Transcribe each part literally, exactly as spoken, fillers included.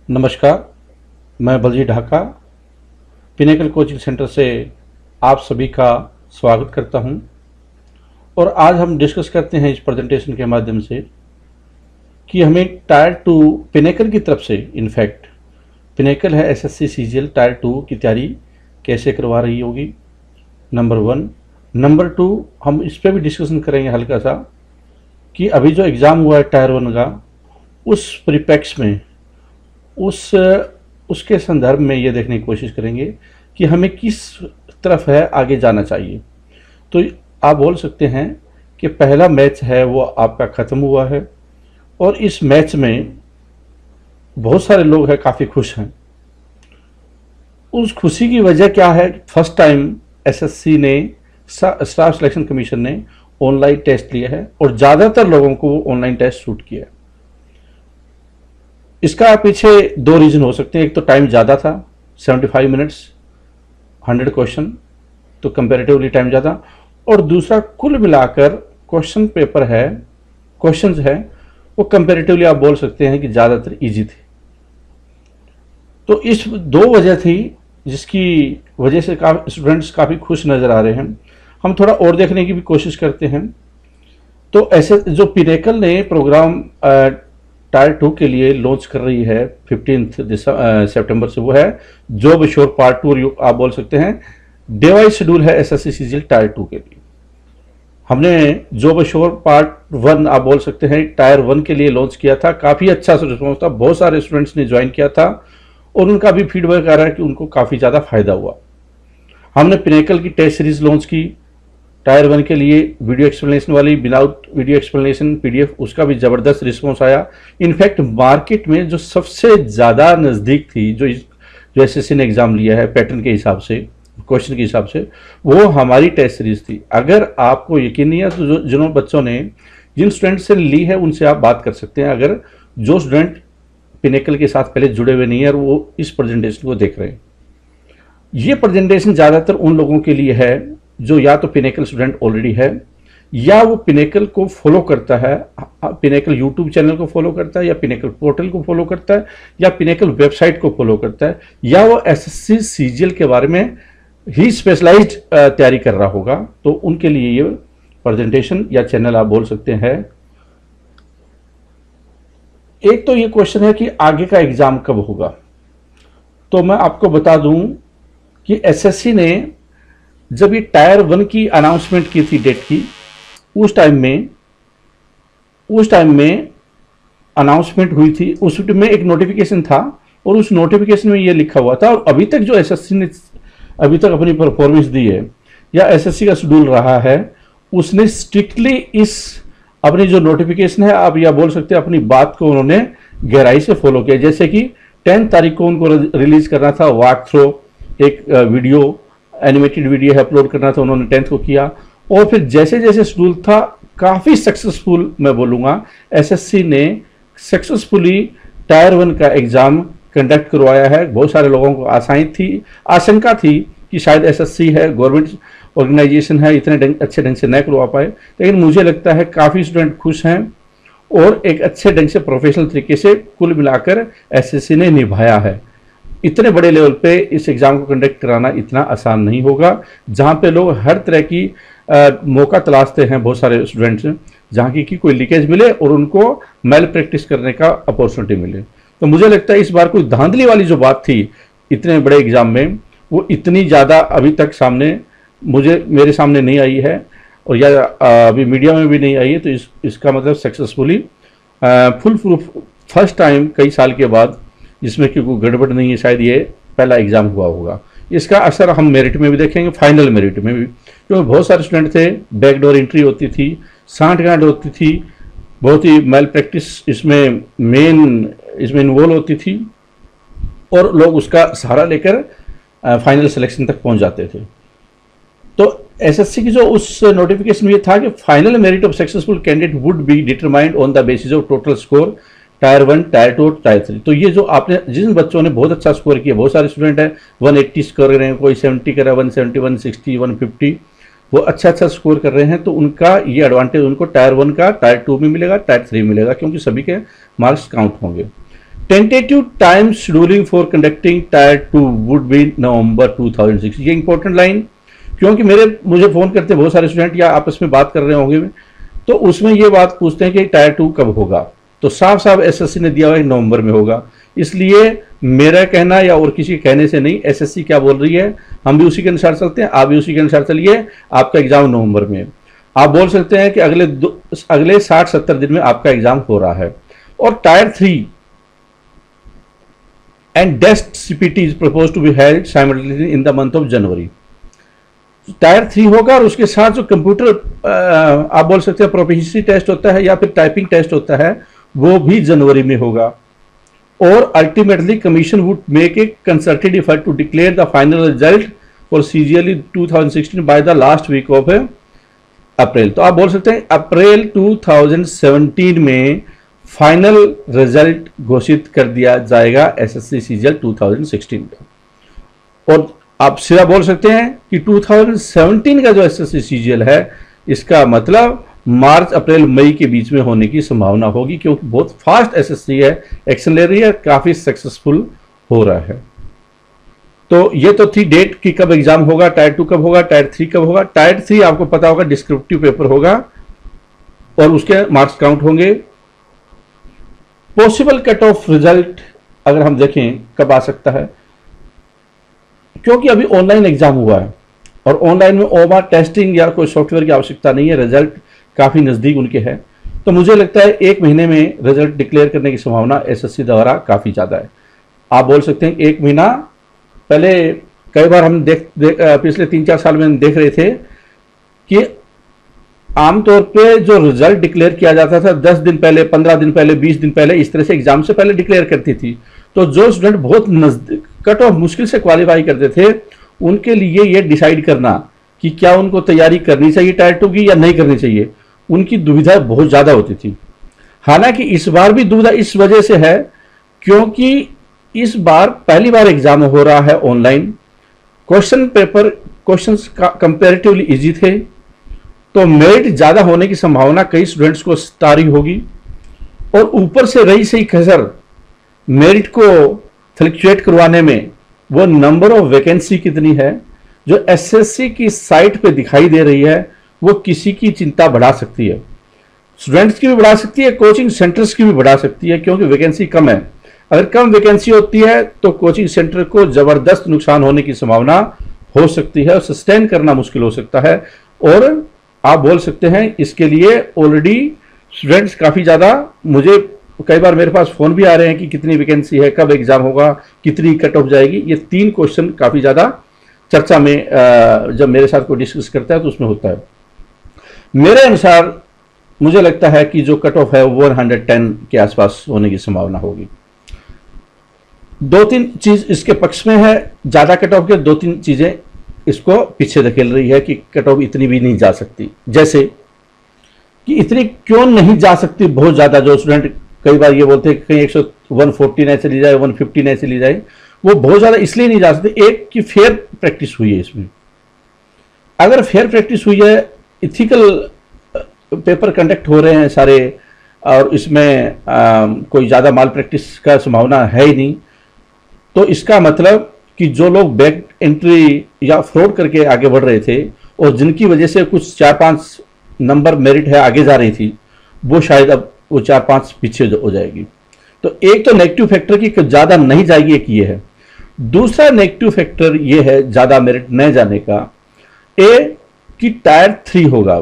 नमस्कार, मैं Baljeet Dhaka Pinnacle coaching centre से आप सभी का स्वागत करता हूं। और आज हम डिस्कस करते हैं इस प्रेजेंटेशन के माध्यम से कि हमें टायर टू पिनेकल की तरफ से, इनफैक्ट पिनेकल है एसएससी सीजीएल टायर टू की तैयारी कैसे करवा रही होगी, नंबर वन। नंबर टू, हम इस पर भी डिस्कशन करेंगे हल्का सा कि अभी जो एग्ज़ाम हुआ है टायर वन का, उस परिप्रेक्ष्य में उस उसके संदर्भ में ये देखने की कोशिश करेंगे कि हमें किस तरफ है आगे जाना चाहिए। तो आप बोल सकते हैं कि पहला मैच है वो आपका ख़त्म हुआ है और इस मैच में बहुत सारे लोग हैं काफ़ी खुश हैं। उस खुशी की वजह क्या है? फर्स्ट टाइम एसएससी ने, स्टाफ सिलेक्शन कमीशन ने ऑनलाइन टेस्ट लिया है और ज़्यादातर लोगों को ऑनलाइन टेस्ट सूट किया है। इसका पीछे दो रीज़न हो सकते हैं। एक तो टाइम ज़्यादा था, पचहत्तर मिनट्स, हंड्रेड क्वेश्चन, तो कंपैरेटिवली टाइम ज़्यादा। और दूसरा, कुल मिलाकर क्वेश्चन पेपर है, क्वेश्चंस है, वो कंपैरेटिवली आप बोल सकते हैं कि ज़्यादातर इजी थे। तो इस दो वजह थी जिसकी वजह से काफ़ी स्टूडेंट्स काफ़ी खुश नज़र आ रहे हैं। हम थोड़ा और देखने की भी कोशिश करते हैं। तो ऐसे जो पिनेकल ने प्रोग्राम टायर टू के लिए लॉन्च कर रही है फिफ्टींथ सितंबर से, वो है जॉब अश्योर पार्ट टू, आप बोल सकते हैं डे वाइज शेड्यूल है एसएससी सीजीएल टायर टू के लिए। हमने जॉब अश्योर पार्ट वन, आप बोल सकते हैं टायर वन के लिए लॉन्च किया था। काफ़ी अच्छा रिस्पॉन्स था, बहुत सारे स्टूडेंट्स ने ज्वाइन किया था और उनका भी फीडबैक आ रहा है कि उनको काफ़ी ज़्यादा फायदा हुआ। हमने पिनेकल की टेस्ट सीरीज लॉन्च की टायर वन के लिए, वीडियो एक्सप्लेनेशन वाली, विदाउट वीडियो एक्सप्लेनेशन पीडीएफ, उसका भी ज़बरदस्त रिस्पॉन्स आया। इनफैक्ट मार्केट में जो सबसे ज़्यादा नज़दीक थी, जो जो एसएससी ने एग्ज़ाम लिया है पैटर्न के हिसाब से, क्वेश्चन के हिसाब से, वो हमारी टेस्ट सीरीज थी। अगर आपको यकीन नहीं है तो जो जिन बच्चों ने, जिन स्टूडेंट से ली है, उनसे आप बात कर सकते हैं। अगर जो स्टूडेंट पिनेकल के साथ पहले जुड़े हुए नहीं है और वो इस प्रेजेंटेशन को देख रहे हैं, ये प्रेजेंटेशन ज़्यादातर उन लोगों के लिए है जो या तो पिनेकल स्टूडेंट ऑलरेडी है, या वो पिनेकल को फॉलो करता है, पिनेकल यूट्यूब चैनल को फॉलो करता है, या पिनेकल पोर्टल को फॉलो करता है, या पिनेकल वेबसाइट को फॉलो करता है, या वो एसएससी सीजीएल के बारे में ही स्पेशलाइज्ड तैयारी कर रहा होगा। तो उनके लिए ये प्रेजेंटेशन या चैनल आप बोल सकते हैं। एक तो ये क्वेश्चन है कि आगे का एग्जाम कब होगा। तो मैं आपको बता दूं कि एसएससी ने जब ये टायर वन की अनाउंसमेंट की थी डेट की, उस टाइम में उस टाइम में अनाउंसमेंट हुई थी, उस में एक नोटिफिकेशन था और उस नोटिफिकेशन में ये लिखा हुआ था। और अभी तक जो एसएससी ने अभी तक अपनी परफॉर्मेंस दी है या एसएससी का शेड्यूल रहा है, उसने स्ट्रिक्टली इस अपनी जो नोटिफिकेशन है, आप या बोल सकते हैं अपनी बात को उन्होंने गहराई से फॉलो किया। जैसे कि टेंथ तारीख को उनको रिलीज करना था वॉक थ्रू, एक वीडियो, एनिमेटेड वीडियो है, अपलोड करना था, उन्होंने टेंथ को किया। और फिर जैसे जैसे शेड्यूल था, काफ़ी सक्सेसफुल मैं बोलूँगा, एसएससी ने सक्सेसफुली टायर वन का एग्ज़ाम कंडक्ट करवाया है। बहुत सारे लोगों को आशाएं थी, आशंका थी कि शायद एसएससी है, गवर्नमेंट ऑर्गेनाइजेशन है, इतने ढंग, अच्छे ढंग से न करवा पाए, लेकिन मुझे लगता है काफ़ी स्टूडेंट खुश हैं और एक अच्छे ढंग से प्रोफेशनल तरीके से कुल मिलाकर एसएससी ने निभाया है। इतने बड़े लेवल पे इस एग्ज़ाम को कंडक्ट कराना इतना आसान नहीं होगा, जहाँ पे लोग हर तरह की आ, मौका तलाशते हैं, बहुत सारे स्टूडेंट्स, जहाँ की, की कोई लीकेज मिले और उनको मेल प्रैक्टिस करने का अपॉर्चुनिटी मिले। तो मुझे लगता है इस बार कोई धांधली वाली जो बात थी इतने बड़े एग्ज़ाम में, वो इतनी ज़्यादा अभी तक सामने मुझे मेरे सामने नहीं आई है और या अभी मीडिया में भी नहीं आई है। तो इस इसका मतलब successfully full proof first time कई साल के बाद, जिसमें कि कोई गड़बड़ नहीं है, शायद ये पहला एग्ज़ाम हुआ होगा। इसका असर हम मेरिट में भी देखेंगे, फाइनल मेरिट में भी, क्योंकि बहुत सारे स्टूडेंट थे, बैकडोर एंट्री होती थी, सांठ गांठ होती थी, बहुत ही मेल प्रैक्टिस इसमें मेन इसमें इन्वॉल्व होती थी और लोग उसका सहारा लेकर फाइनल सिलेक्शन तक पहुंच जाते थे। तो एसएससी की जो उस नोटिफिकेशन में ये था कि final merit of successful candidate would be determined on the basis of total score tier one, tier two और टायर थ्री। तो ये जो आपने, जिन बच्चों ने बहुत अच्छा स्कोर किया, बहुत सारे स्टूडेंट हैं वन एट्टी स्कोर कर रहे हैं, कोई सेवेंटी कर रहा है, one seventy, one sixty, one fifty, वो अच्छा अच्छा स्कोर कर रहे हैं। तो उनका ये एडवांटेज उनको टायर वन का टायर टू में मिलेगा, टायर थ्री मिलेगा, क्योंकि सभी के मार्क्स काउंट होंगे। Tentative time scheduling for conducting tier two would be November two thousand six. ये इंपॉर्टेंट लाइन, क्योंकि मेरे मुझे फोन करते बहुत सारे स्टूडेंट या आपस में बात कर रहे होंगे, तो उसमें ये बात पूछते हैं कि टायर टू कब होगा। तो साफ साफ एसएससी ने दिया हुआ है नवंबर में होगा। इसलिए मेरा कहना या और किसी के कहने से नहीं, एसएससी क्या बोल रही है हम भी उसी के अनुसार चलते हैं, आप भी उसी के अनुसार चलिए। आपका एग्जाम नवंबर में, आप बोल सकते हैं कि अगले अगले साठ सत्तर दिन में आपका एग्जाम हो रहा है। और tier three and DEST CPT is propose to be held simultaneously in the month of January. Tier three होगा और उसके साथ जो कंप्यूटर आप बोल सकते हैं प्रोफिशिएंसी टेस्ट होता है या फिर टाइपिंग टेस्ट होता है, वो भी जनवरी में होगा। और ultimately commission would make a concerted effort to declare the final result for CGL two thousand sixteen by the last week of April. तो आप बोल सकते हैं अप्रैल टू थाउजेंड सेवेंटीन में फाइनल रिजल्ट घोषित कर दिया जाएगा SSC CGL two thousand sixteen का। और आप सीधा बोल सकते हैं कि टू थाउजेंड सेवेंटीन का जो एसएससी सीजीएल है, इसका मतलब मार्च अप्रैल मई के बीच में होने की संभावना होगी, क्योंकि बहुत फास्ट एसएससी है, एक्शन ले रही है, काफी सक्सेसफुल हो रहा है। तो ये तो थी डेट कि कब एग्जाम होगा, टायर टू कब होगा, टायर थ्री कब होगा। टायर थ्री आपको पता होगा डिस्क्रिप्टिव पेपर होगा और उसके मार्क्स काउंट होंगे। पॉसिबल कट ऑफ रिजल्ट अगर हम देखें कब आ सकता है, क्योंकि अभी ऑनलाइन एग्जाम हुआ है और ऑनलाइन में ओवर टेस्टिंग या कोई सॉफ्टवेयर की आवश्यकता नहीं है, रिजल्ट काफी नजदीक उनके है। तो मुझे लगता है एक महीने में रिजल्ट डिक्लेयर करने की संभावना एसएससी द्वारा काफी ज्यादा है। आप बोल सकते हैं एक महीना पहले, कई बार हम देख, देख पिछले तीन चार साल में देख रहे थे कि आमतौर पे जो रिजल्ट डिक्लेयर किया जाता था दस दिन पहले, पंद्रह दिन पहले, बीस दिन पहले, इस तरह से एग्जाम से पहले डिक्लेयर करती थी। तो जो स्टूडेंट बहुत नजदीक कट ऑफ मुश्किल से क्वालिफाई करते थे, उनके लिए ये डिसाइड करना कि क्या उनको तैयारी करनी चाहिए टायर टू की या नहीं करनी चाहिए, उनकी दुविधा बहुत ज्यादा होती थी। हालांकि इस बार भी दुविधा इस वजह से है क्योंकि इस बार पहली बार एग्जाम हो रहा है online. Question paper questions comparatively easy थे, तो मेरिट ज्यादा होने की संभावना कई स्टूडेंट्स को तारी होगी। और ऊपर से रही सही खसर मेरिट को फ्लक्चुएट करवाने में वो नंबर ऑफ वैकेंसी कितनी है जो एसएससी की साइट पे दिखाई दे रही है, वो किसी की चिंता बढ़ा सकती है। स्टूडेंट्स की भी बढ़ा सकती है, कोचिंग सेंटर्स की भी बढ़ा सकती है, क्योंकि वैकेंसी कम है। अगर कम वैकेंसी होती है तो कोचिंग सेंटर को जबरदस्त नुकसान होने की संभावना हो सकती है और सस्टेन करना मुश्किल हो सकता है। और आप बोल सकते हैं इसके लिए ऑलरेडी स्टूडेंट्स काफी ज्यादा, मुझे कई बार मेरे पास फोन भी आ रहे हैं कि कितनी वैकेंसी है, कब एग्जाम होगा, कितनी कट ऑफ जाएगी। ये तीन क्वेश्चन काफी ज्यादा चर्चा में जब मेरे साथ कोई डिस्कस करता है तो उसमें होता है। मेरे अनुसार मुझे लगता है कि जो कट ऑफ है वो एक सौ दस के आसपास होने की संभावना होगी। दो तीन चीज इसके पक्ष में है ज्यादा कट ऑफ के, दो तीन चीजें इसको पीछे धकेल रही है कि कट ऑफ इतनी भी नहीं जा सकती। जैसे कि इतनी क्यों नहीं जा सकती बहुत ज्यादा, जो स्टूडेंट कई बार ये बोलते हैं कहीं एक सौ वन फोर्टी न चली जाए, वन फिफ्टी न चली जाए, वो बहुत ज्यादा इसलिए नहीं जा सकती। एक कि फेयर प्रैक्टिस हुई है इसमें। अगर फेयर प्रैक्टिस हुई है, इथिकल पेपर कंडक्ट हो रहे हैं सारे, और इसमें आ, कोई ज्यादा माल प्रैक्टिस का संभावना है ही नहीं, तो इसका मतलब कि जो लोग बैक एंट्री या फ्रॉड करके आगे बढ़ रहे थे और जिनकी वजह से कुछ चार पांच नंबर मेरिट है आगे जा रही थी, वो शायद अब वो चार पांच पीछे हो जाएगी। तो एक तो नेगेटिव फैक्टर की ज्यादा नहीं जाएगी, एक ये है। दूसरा नेगेटिव फैक्टर ये है ज्यादा मेरिट न जाने का, ए कि टायर थ्री होगा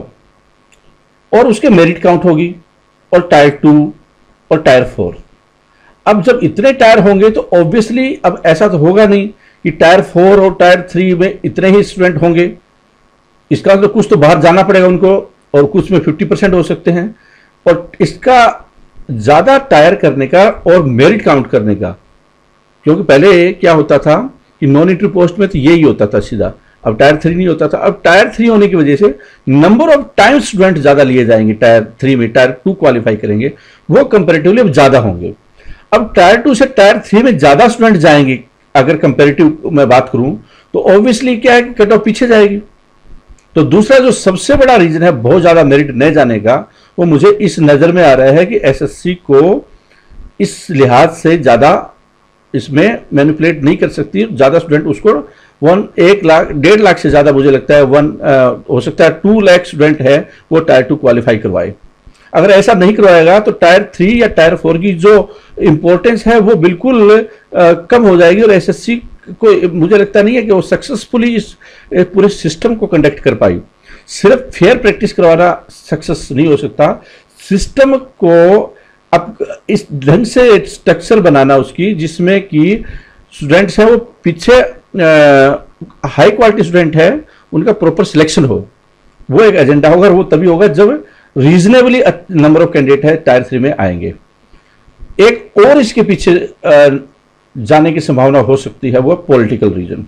और उसके मेरिट काउंट होगी, और टायर टू और टायर फोर। अब जब इतने टायर होंगे तो ऑब्वियसली अब ऐसा तो होगा नहीं कि टायर फोर और टायर थ्री में इतने ही स्टूडेंट होंगे। इसका तो कुछ तो बाहर जाना पड़ेगा उनको, और कुछ में फिफ्टी परसेंट हो सकते हैं। और इसका ज्यादा टायर करने का और मेरिट काउंट करने का, क्योंकि पहले क्या होता था कि नॉन इंट्री पोस्ट में तो यही होता था सीधा, अब टायर थ्री नहीं होता था। अब टायर थ्री होने की वजह से नंबर ऑफ टाइम स्टूडेंट ज्यादा लिए जाएंगे टायर थ्री में, टायर टू क्वालिफाई करेंगे, वो कंपेरेटिवली अब ज्यादा होंगे। अब टायर टू से टायर थ्री में ज्यादा स्टूडेंट जाएंगे, अगर कंपेरेटिव मैं बात करूं तो ऑब्वियसली क्या है कि कट ऑफ पीछे जाएगी। तो दूसरा जो सबसे बड़ा रीजन है बहुत ज्यादा मेरिट न जाने का, वो मुझे इस नजर में आ रहा है कि एसएससी को इस लिहाज से ज़्यादा इसमें मैनिपुलेट नहीं कर सकती, ज़्यादा स्टूडेंट उसको वन एक लाख डेढ़ लाख से ज़्यादा मुझे लगता है वन आ, हो सकता है टू लाख स्टूडेंट है वो टायर टू क्वालिफाई करवाए। अगर ऐसा नहीं करवाएगा तो टायर थ्री या टायर फोर की जो इंपॉर्टेंस है वो बिल्कुल आ, कम हो जाएगी, और एसएससी को मुझे लगता नहीं है कि वो सक्सेसफुली इस पूरे सिस्टम को कंडक्ट कर पाई। सिर्फ फेयर प्रैक्टिस करवाना सक्सेस नहीं हो सकता, सिस्टम को अब इस ढंग से स्ट्रक्चर बनाना उसकी जिसमें कि स्टूडेंट्स हैं वो पीछे हाई क्वालिटी स्टूडेंट है उनका प्रॉपर सिलेक्शन हो, वो एक एजेंडा होगा, और वो तभी होगा जब रीजनेबली नंबर ऑफ कैंडिडेट है टायर थ्री में आएंगे। एक और इसके पीछे आ, जाने की संभावना हो सकती है वो पॉलिटिकल रीजन,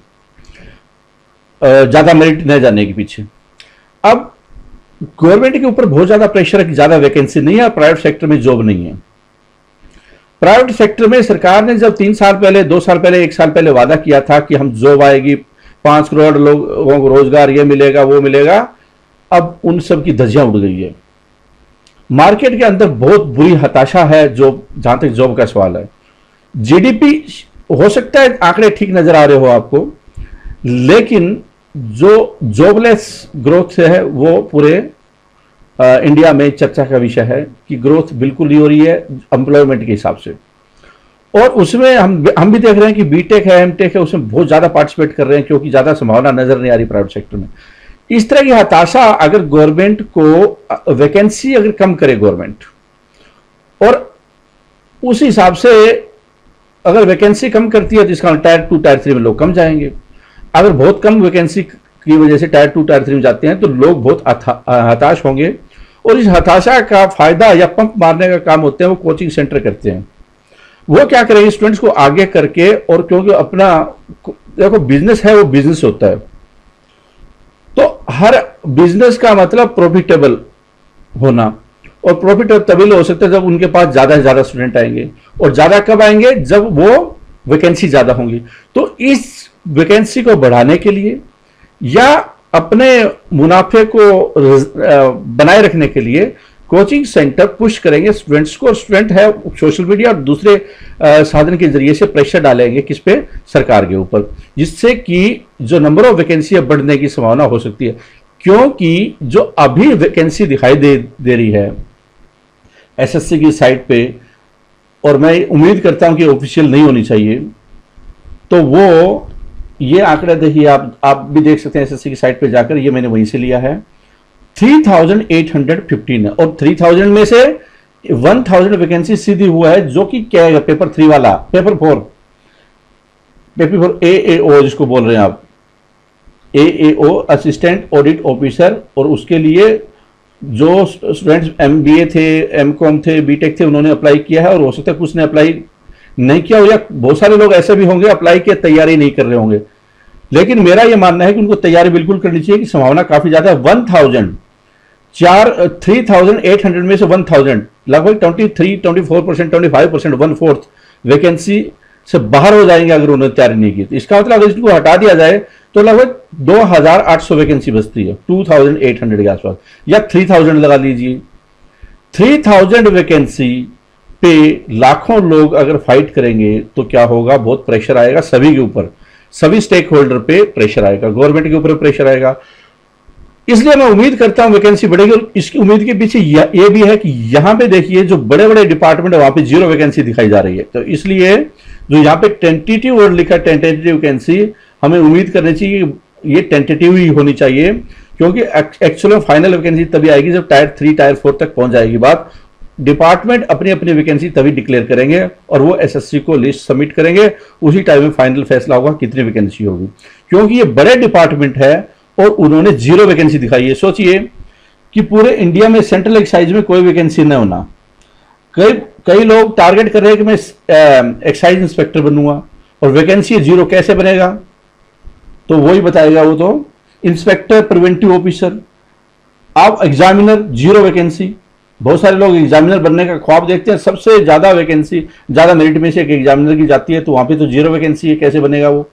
ज्यादा मेरिट न जाने के पीछे। अब गवर्नमेंट के ऊपर बहुत ज्यादा प्रेशर है कि ज्यादा वैकेंसी नहीं है, प्राइवेट सेक्टर में जॉब नहीं है। प्राइवेट सेक्टर में सरकार ने जब तीन साल पहले, दो साल पहले, एक साल पहले वादा किया था कि हम जॉब आएगी, पांच करोड़ लोगों को रोजगार, ये मिलेगा वो मिलेगा, अब उन सब की धज्जियां उड़ गई है। मार्केट के अंदर बहुत बुरी हताशा है जॉब, जहां तक जॉब का सवाल है। जीडीपी हो सकता है आंकड़े ठीक नजर आ रहे हो आपको, लेकिन जो जॉबलेस ग्रोथ है वो पूरे आ, इंडिया में चर्चा का विषय है कि ग्रोथ बिल्कुल नहीं हो रही है एम्प्लॉयमेंट के हिसाब से। और उसमें हम हम भी देख रहे हैं कि बीटेक है, एमटेक है, उसमें बहुत ज्यादा पार्टिसिपेट कर रहे हैं क्योंकि ज्यादा संभावना नजर नहीं आ रही प्राइवेट सेक्टर में। इस तरह की हताशा अगर गवर्नमेंट को वैकेंसी अगर कम करे गवर्नमेंट, और उस हिसाब से अगर वैकेंसी कम करती है तो इसका टायर टू टायर थ्री में लोग कम जाएंगे। अगर बहुत कम वैकेंसी की वजह से टायर टू टायर थ्री में जाते हैं तो लोग बहुत हताश होंगे, और इस हताशा का फायदा या पंप मारने का काम होते हैं वो कोचिंग सेंटर करते हैं। वो क्या करेंगे, स्टूडेंट्स को आगे करके, और क्योंकि अपना देखो बिजनेस है वो बिजनेस होता है, तो हर बिजनेस का मतलब प्रॉफिटेबल होना, और प्रॉफिटेबल तभी हो सकता है जब उनके पास ज्यादा से ज्यादा स्टूडेंट आएंगे, और ज्यादा कब आएंगे, जब वो वैकेंसी ज्यादा होंगी। तो इस वैकेंसी को बढ़ाने के लिए या अपने मुनाफे को बनाए रखने के लिए कोचिंग सेंटर पुश करेंगे स्टूडेंट्स को, और स्टूडेंट है सोशल मीडिया और दूसरे साधन के जरिए से प्रेशर डालेंगे किस पे, सरकार के ऊपर, जिससे कि जो नंबर ऑफ वैकेंसी बढ़ने की संभावना हो सकती है। क्योंकि जो अभी वैकेंसी दिखाई दे दे रही है एसएससी की साइट पे, और मैं उम्मीद करता हूं कि ऑफिशियल नहीं होनी चाहिए, तो वो ये आंकड़ा देखिए, आप आप भी देख सकते हैं एसएससी की साइट पे जाकर, ये मैंने वहीं से लिया है, three thousand eight hundred fifteen है, और थ्री थाउजेंड में से वन थाउजेंड वैकेंसी सीधी हुआ है, जो कि क्या है, पेपर थ्री वाला, paper four, paper four A A O जिसको बोल रहे हैं आप, A A O assistant audit officer, और उसके लिए जो स्टूडेंट्स एमबीए थे, एमकॉम थे, बीटेक थे, उन्होंने अप्लाई किया है, और हो सकता है कुछ ने अप्लाई नहीं किया हो, या बहुत सारे लोग ऐसे भी होंगे अप्लाई की तैयारी नहीं कर रहे होंगे। लेकिन मेरा यह मानना है कि उनको तैयारी बिल्कुल करनी चाहिए, कि संभावना काफी ज्यादा है। वन थाउजेंड चार थ्री थाउजेंड एट हंड्रेड में से वन थाउजेंड लगभग twenty three twenty four percent twenty five percent one fourth vacancy से बाहर हो जाएंगे अगर उन्होंने तैयारी नहीं की। तो इसका मतलब अगर इसको हटा दिया जाए तो लगभग दो हजार आठ सौ वैकेंसी बचती है, टू थाउजेंड एट हंड्रेड के आसपास, या थ्री थाउजेंड लगा लीजिए। थ्री थाउजेंड वैकेंसी पे लाखों लोग अगर फाइट करेंगे तो क्या होगा, बहुत प्रेशर आएगा सभी के ऊपर, सभी स्टेक होल्डर पे प्रेशर आएगा, गवर्नमेंट के ऊपर प्रेशर आएगा। इसलिए मैं उम्मीद करता हूं वैकेंसी बढ़ेगी, और इसकी उम्मीद के पीछे ये भी है कि यहां पे देखिए जो बड़े बड़े डिपार्टमेंट है वहां पे जीरो वैकेंसी दिखाई जा रही है। तो इसलिए जो यहां पे टेंटेटिव वर्ड लिखा, टेंटेटिव वैकेंसी, हमें उम्मीद करनी चाहिए ये टेंटेटिव ही होनी चाहिए, क्योंकि एक्चुअल में फाइनल वैकेंसी तभी आएगी जब टायर थ्री टायर फोर तक पहुंच जाएगी बात। डिपार्टमेंट अपनी अपनी वैकेंसी तभी डिक्लेयर करेंगे और वो एसएससी को लिस्ट सबमिट करेंगे, उसी टाइम में फाइनल फैसला होगा कितनी वैकेंसी होगी, क्योंकि ये बड़े डिपार्टमेंट है और उन्होंने जीरो वैकेंसी दिखाई है। सोचिए कि पूरे इंडिया में सेंट्रल एक्साइज में कोई वैकेंसी न होना, कई कई लोग टारगेट कर रहे हैं कि मैं एक्साइज इंस्पेक्टर बनूंगा, और वैकेंसी जीरो, कैसे बनेगा, तो वही बताएगा वो तो इंस्पेक्टर प्रिवेंटिव ऑफिसर। आप एग्जामिनर, जीरो वैकेंसी, बहुत सारे लोग एग्जामिनर बनने का ख्वाब देखते हैं, सबसे ज्यादा वैकेंसी, ज्यादा मेरिट में से एक एग्जामिनर की जाती है, तो वहां पे तो जीरो वैकेंसी है, कैसे बनेगा वो।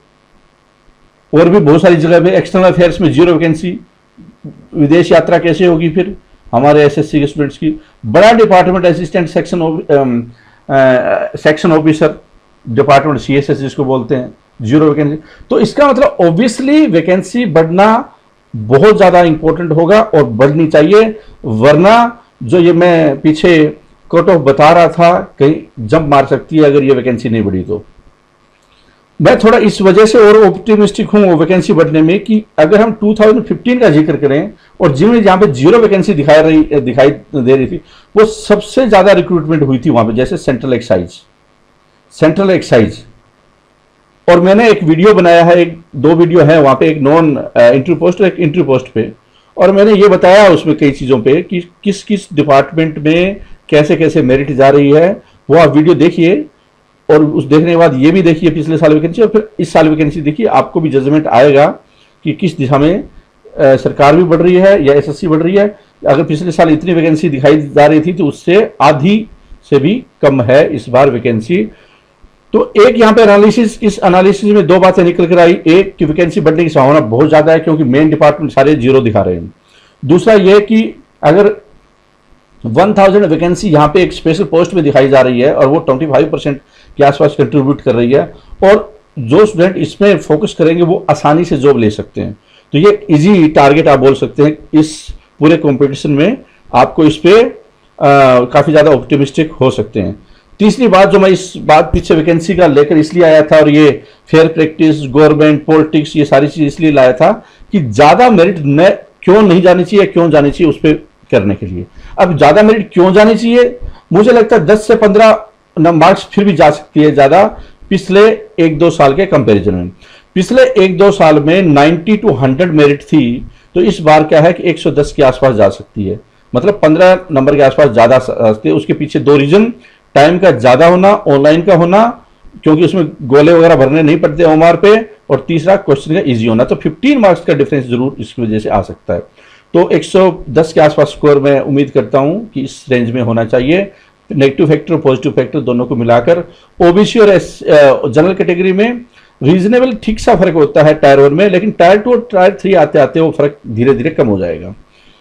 और भी बहुत सारी जगह पे एक्सटर्नल अफेयर्स में जीरो वैकेंसी, विदेश यात्रा कैसे होगी फिर हमारे एसएससी के स्टूडेंट्स की। बड़ा department assistant section section officer department C S S जिसको बोलते हैं, जीरो वैकेंसी। तो इसका मतलब ऑब्वियसली वैकेंसी बढ़ना बहुत ज्यादा इंपॉर्टेंट होगा और बढ़नी चाहिए, वरना जो ये मैं पीछे कट ऑफ बता रहा था कहीं जंप मार सकती है अगर ये वैकेंसी नहीं बढ़ी तो। मैं थोड़ा इस वजह से और ऑप्टिमिस्टिक हूं वैकेंसी बढ़ने में कि अगर हम दो हज़ार पंद्रह का जिक्र करें और जिन्होंने जहां पे जीरो वैकेंसी दिखाई रही दिखाई दे रही थी वो सबसे ज्यादा रिक्रूटमेंट हुई थी वहां पे, जैसे सेंट्रल एक्साइज सेंट्रल एक्साइज और मैंने एक वीडियो बनाया है, एक दो वीडियो है वहां पे, एक नॉन इंट्री पोस्ट और एक इंट्री पोस्ट पे, और मैंने ये बताया उसमें कई चीजों पे कि किस किस डिपार्टमेंट में कैसे कैसे मेरिट जा रही है। वो आप वीडियो देखिए और उस देखने के बाद ये भी देखिए पिछले साल वैकेंसी और फिर इस साल वैकेंसी देखिए, आपको भी जजमेंट आएगा कि किस दिशा में आ, सरकार भी बढ़ रही है या एसएससी बढ़ रही है। अगर पिछले साल इतनी वैकेंसी दिखाई जा रही थी तो उससे आधी से भी कम है इस बार वैकेंसी। तो एक यहाँ पे एनालिसिस, इस एनालिसिस में दो बातें निकल कर आई। एक कि वैकेंसी बढ़ने की संभावना बहुत ज्यादा है क्योंकि मेन डिपार्टमेंट सारे जीरो दिखा रहे हैं। दूसरा यह कि अगर हज़ार वैकेंसी यहाँ पे एक स्पेशल पोस्ट में दिखाई जा रही है और वो पच्चीस परसेंट के आसपास कंट्रीब्यूट कर रही है और जो स्टूडेंट इसमें फोकस करेंगे वो आसानी से जॉब ले सकते हैं। तो ये इजी टारगेट आप बोल सकते हैं इस पूरे कंपटीशन में, आपको इस पे आ, काफी ज्यादा ऑप्टिमिस्टिक हो सकते हैं। तीसरी बात जो मैं इस बात पीछे वैकेंसी का लेकर इसलिए आया था और ये फेयर प्रैक्टिस, गवर्नमेंट, पॉलिटिक्स, ये सारी चीज इसलिए लाया था कि ज्यादा मेरिट न क्यों नहीं जानी चाहिए, क्यों जानी चाहिए उस पर करने के लिए। अब ज्यादा मेरिट क्यों जानी चाहिए, मुझे लगता है दस से पंद्रह मार्क्स फिर भी जा सकती है ज्यादा पिछले एक दो साल के कंपैरिजन में। पिछले एक दो साल में नब्बे टू सौ मेरिट थी, तो इस बार क्या है कि एक सौ दस के आसपास जा सकती है, मतलब पंद्रह नंबर के आसपास ज्यादा सकती है। उसके पीछे दो रीजन, टाइम का ज्यादा होना, ऑनलाइन का होना क्योंकि उसमें गोले वगैरह भरने नहीं पड़ते ओमार पे, और तीसरा क्वेश्चन का इजी होना। तो पंद्रह मार्क्स का डिफरेंस जरूर इसकी वजह से आ सकता है। तो एक सौ दस के आसपास स्कोर मैं उम्मीद करता हूं कि इस रेंज में होना चाहिए। नेगेटिव फैक्टर और पॉजिटिव फैक्टर दोनों को मिलाकर ओबीसी और एस जनरल कैटेगरी में रीजनेबल ठीक सा फर्क होता है टायर वन में, लेकिन टायर टू और टायर थ्री आते आते वो फर्क धीरे धीरे कम हो जाएगा।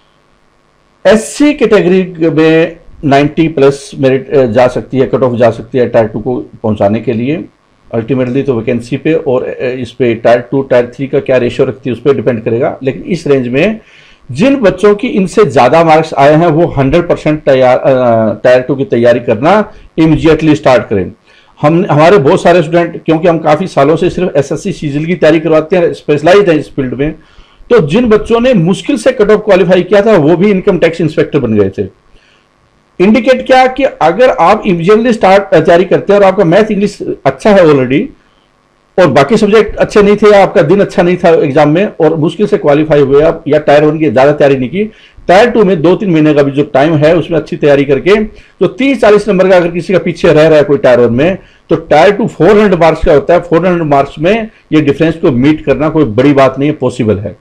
एससी कैटेगरी में नब्बे प्लस मेरिट जा सकती है, कट ऑफ जा सकती है टायर टू को पहुंचाने के लिए। अल्टीमेटली तो वैकेंसी पे और इस पे टायर टू टायर थ्री का क्या रेशियो रखती है उस पर डिपेंड करेगा। लेकिन इस रेंज में जिन बच्चों की इनसे ज्यादा मार्क्स आए हैं वो हंड्रेड परसेंट तैयार टायर टू की तैयारी करना इमीडिएटली स्टार्ट करें। हम हमारे बहुत सारे स्टूडेंट, क्योंकि हम काफी सालों से सिर्फ एसएससी सीजीएल की तैयारी करवाते हैं, स्पेशलाइज्ड है इस फील्ड में, तो जिन बच्चों ने मुश्किल से कट ऑफ क्वालिफाई किया था वो भी इनकम टैक्स इंस्पेक्टर बन गए थे। इंडिकेट क्या कि अगर आप इमीडिएटली स्टार्ट तैयारी करते हैं और आपका मैथ इंग्लिश अच्छा है ऑलरेडी और बाकी सब्जेक्ट अच्छे नहीं थे या आपका दिन अच्छा नहीं था एग्जाम में और मुश्किल से क्वालिफाई हुए आप, या टायर वन की ज्यादा तैयारी नहीं की, टायर टू में दो तीन महीने का भी जो टाइम है उसमें अच्छी तैयारी करके जो तीस चालीस नंबर का अगर किसी का पीछे रह रहा है कोई टायर वन में, तो tier two four hundred marks का होता है। फोर हंड्रेड मार्क्स में ये डिफरेंस को मीट करना कोई बड़ी बात नहीं है, पॉसिबल है।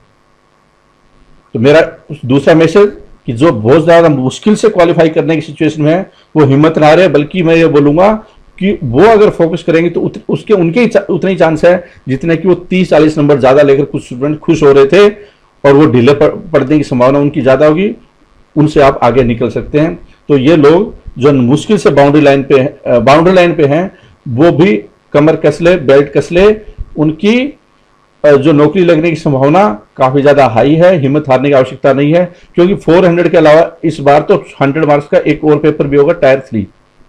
तो मेरा दूसरा मैसेज कि जो बहुत ज्यादा मुश्किल से क्वालिफाई करने की सिचुएशन में है वो हिम्मत ना रहे, बल्कि मैं ये बोलूंगा कि वो अगर फोकस करेंगे तो उत, उसके उनके उतने ही चांस है जितने कि वो तीस चालीस नंबर ज्यादा लेकर कुछ स्टूडेंट खुश हो रहे थे और वो ढीले पड़ने की संभावना उनकी ज्यादा होगी, उनसे आप आगे निकल सकते हैं। तो ये लोग जो मुश्किल से बाउंड्री लाइन पे बाउंड्री लाइन पे हैं वो भी कमर कस ले, बेल्ट कस ले, उनकी जो नौकरी लगने की संभावना काफी ज्यादा हाई है। हिम्मत हारने की आवश्यकता नहीं है क्योंकि चार सौ के अलावा इस बार तो सौ मार्क्स का एक और पेपर भी होगा टायर थ्री।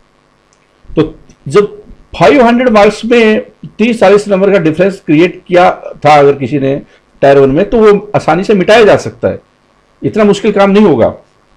तो जब पाँच सौ मार्क्स में तीस चालीस नंबर का डिफरेंस क्रिएट किया था अगर किसी ने टायर वन में, तो वो आसानी से मिटाया जा सकता है, इतना मुश्किल काम नहीं होगा।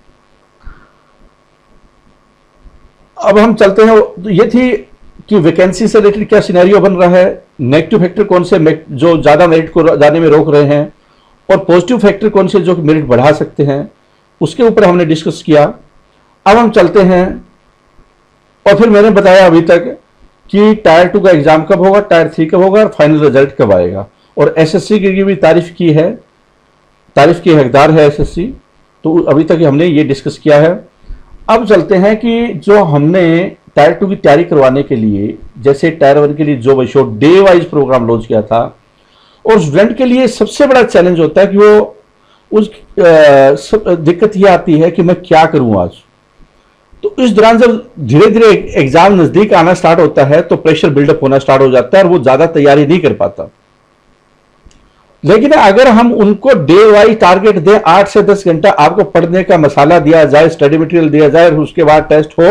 अब हम चलते हैं, ये थी कि वैकेंसी से रिलेटेड क्या सिनेरियो बन रहा है, नेगेटिव फैक्टर कौन से जो ज्यादा मेरिट को जाने में रोक रहे हैं और पॉजिटिव फैक्टर कौन से जो मेरिट बढ़ा सकते हैं, उसके ऊपर हमने डिस्कस किया। अब हम चलते हैं और फिर मैंने बताया अभी तक कि टायर टू का एग्जाम कब होगा, टायर थ्री कब होगा और फाइनल रिजल्ट कब आएगा, और एसएससी की भी तारीफ की है, तारीफ की हकदार है एसएससी। तो अभी तक हमने ये डिस्कस किया है। अब चलते हैं कि जो हमने टायर टू की तैयारी करवाने के लिए, जैसे टायर वन के लिए job assure day wise programme launch किया था, और स्टूडेंट के लिए सबसे बड़ा चैलेंज होता है कि वो उस दिक्कत ये आती है कि मैं क्या करूं आज। तो इस दौरान जब धीरे धीरे एग्जाम नजदीक आना स्टार्ट होता है तो प्रेशर बिल्डअप होना स्टार्ट हो जाता है और वो ज्यादा तैयारी नहीं कर पाता। लेकिन अगर हम उनको डे वाइज टारगेट दें, आठ से दस घंटा आपको पढ़ने का मसाला दिया जाए, स्टडी मटेरियल दिया जाए और उसके बाद टेस्ट हो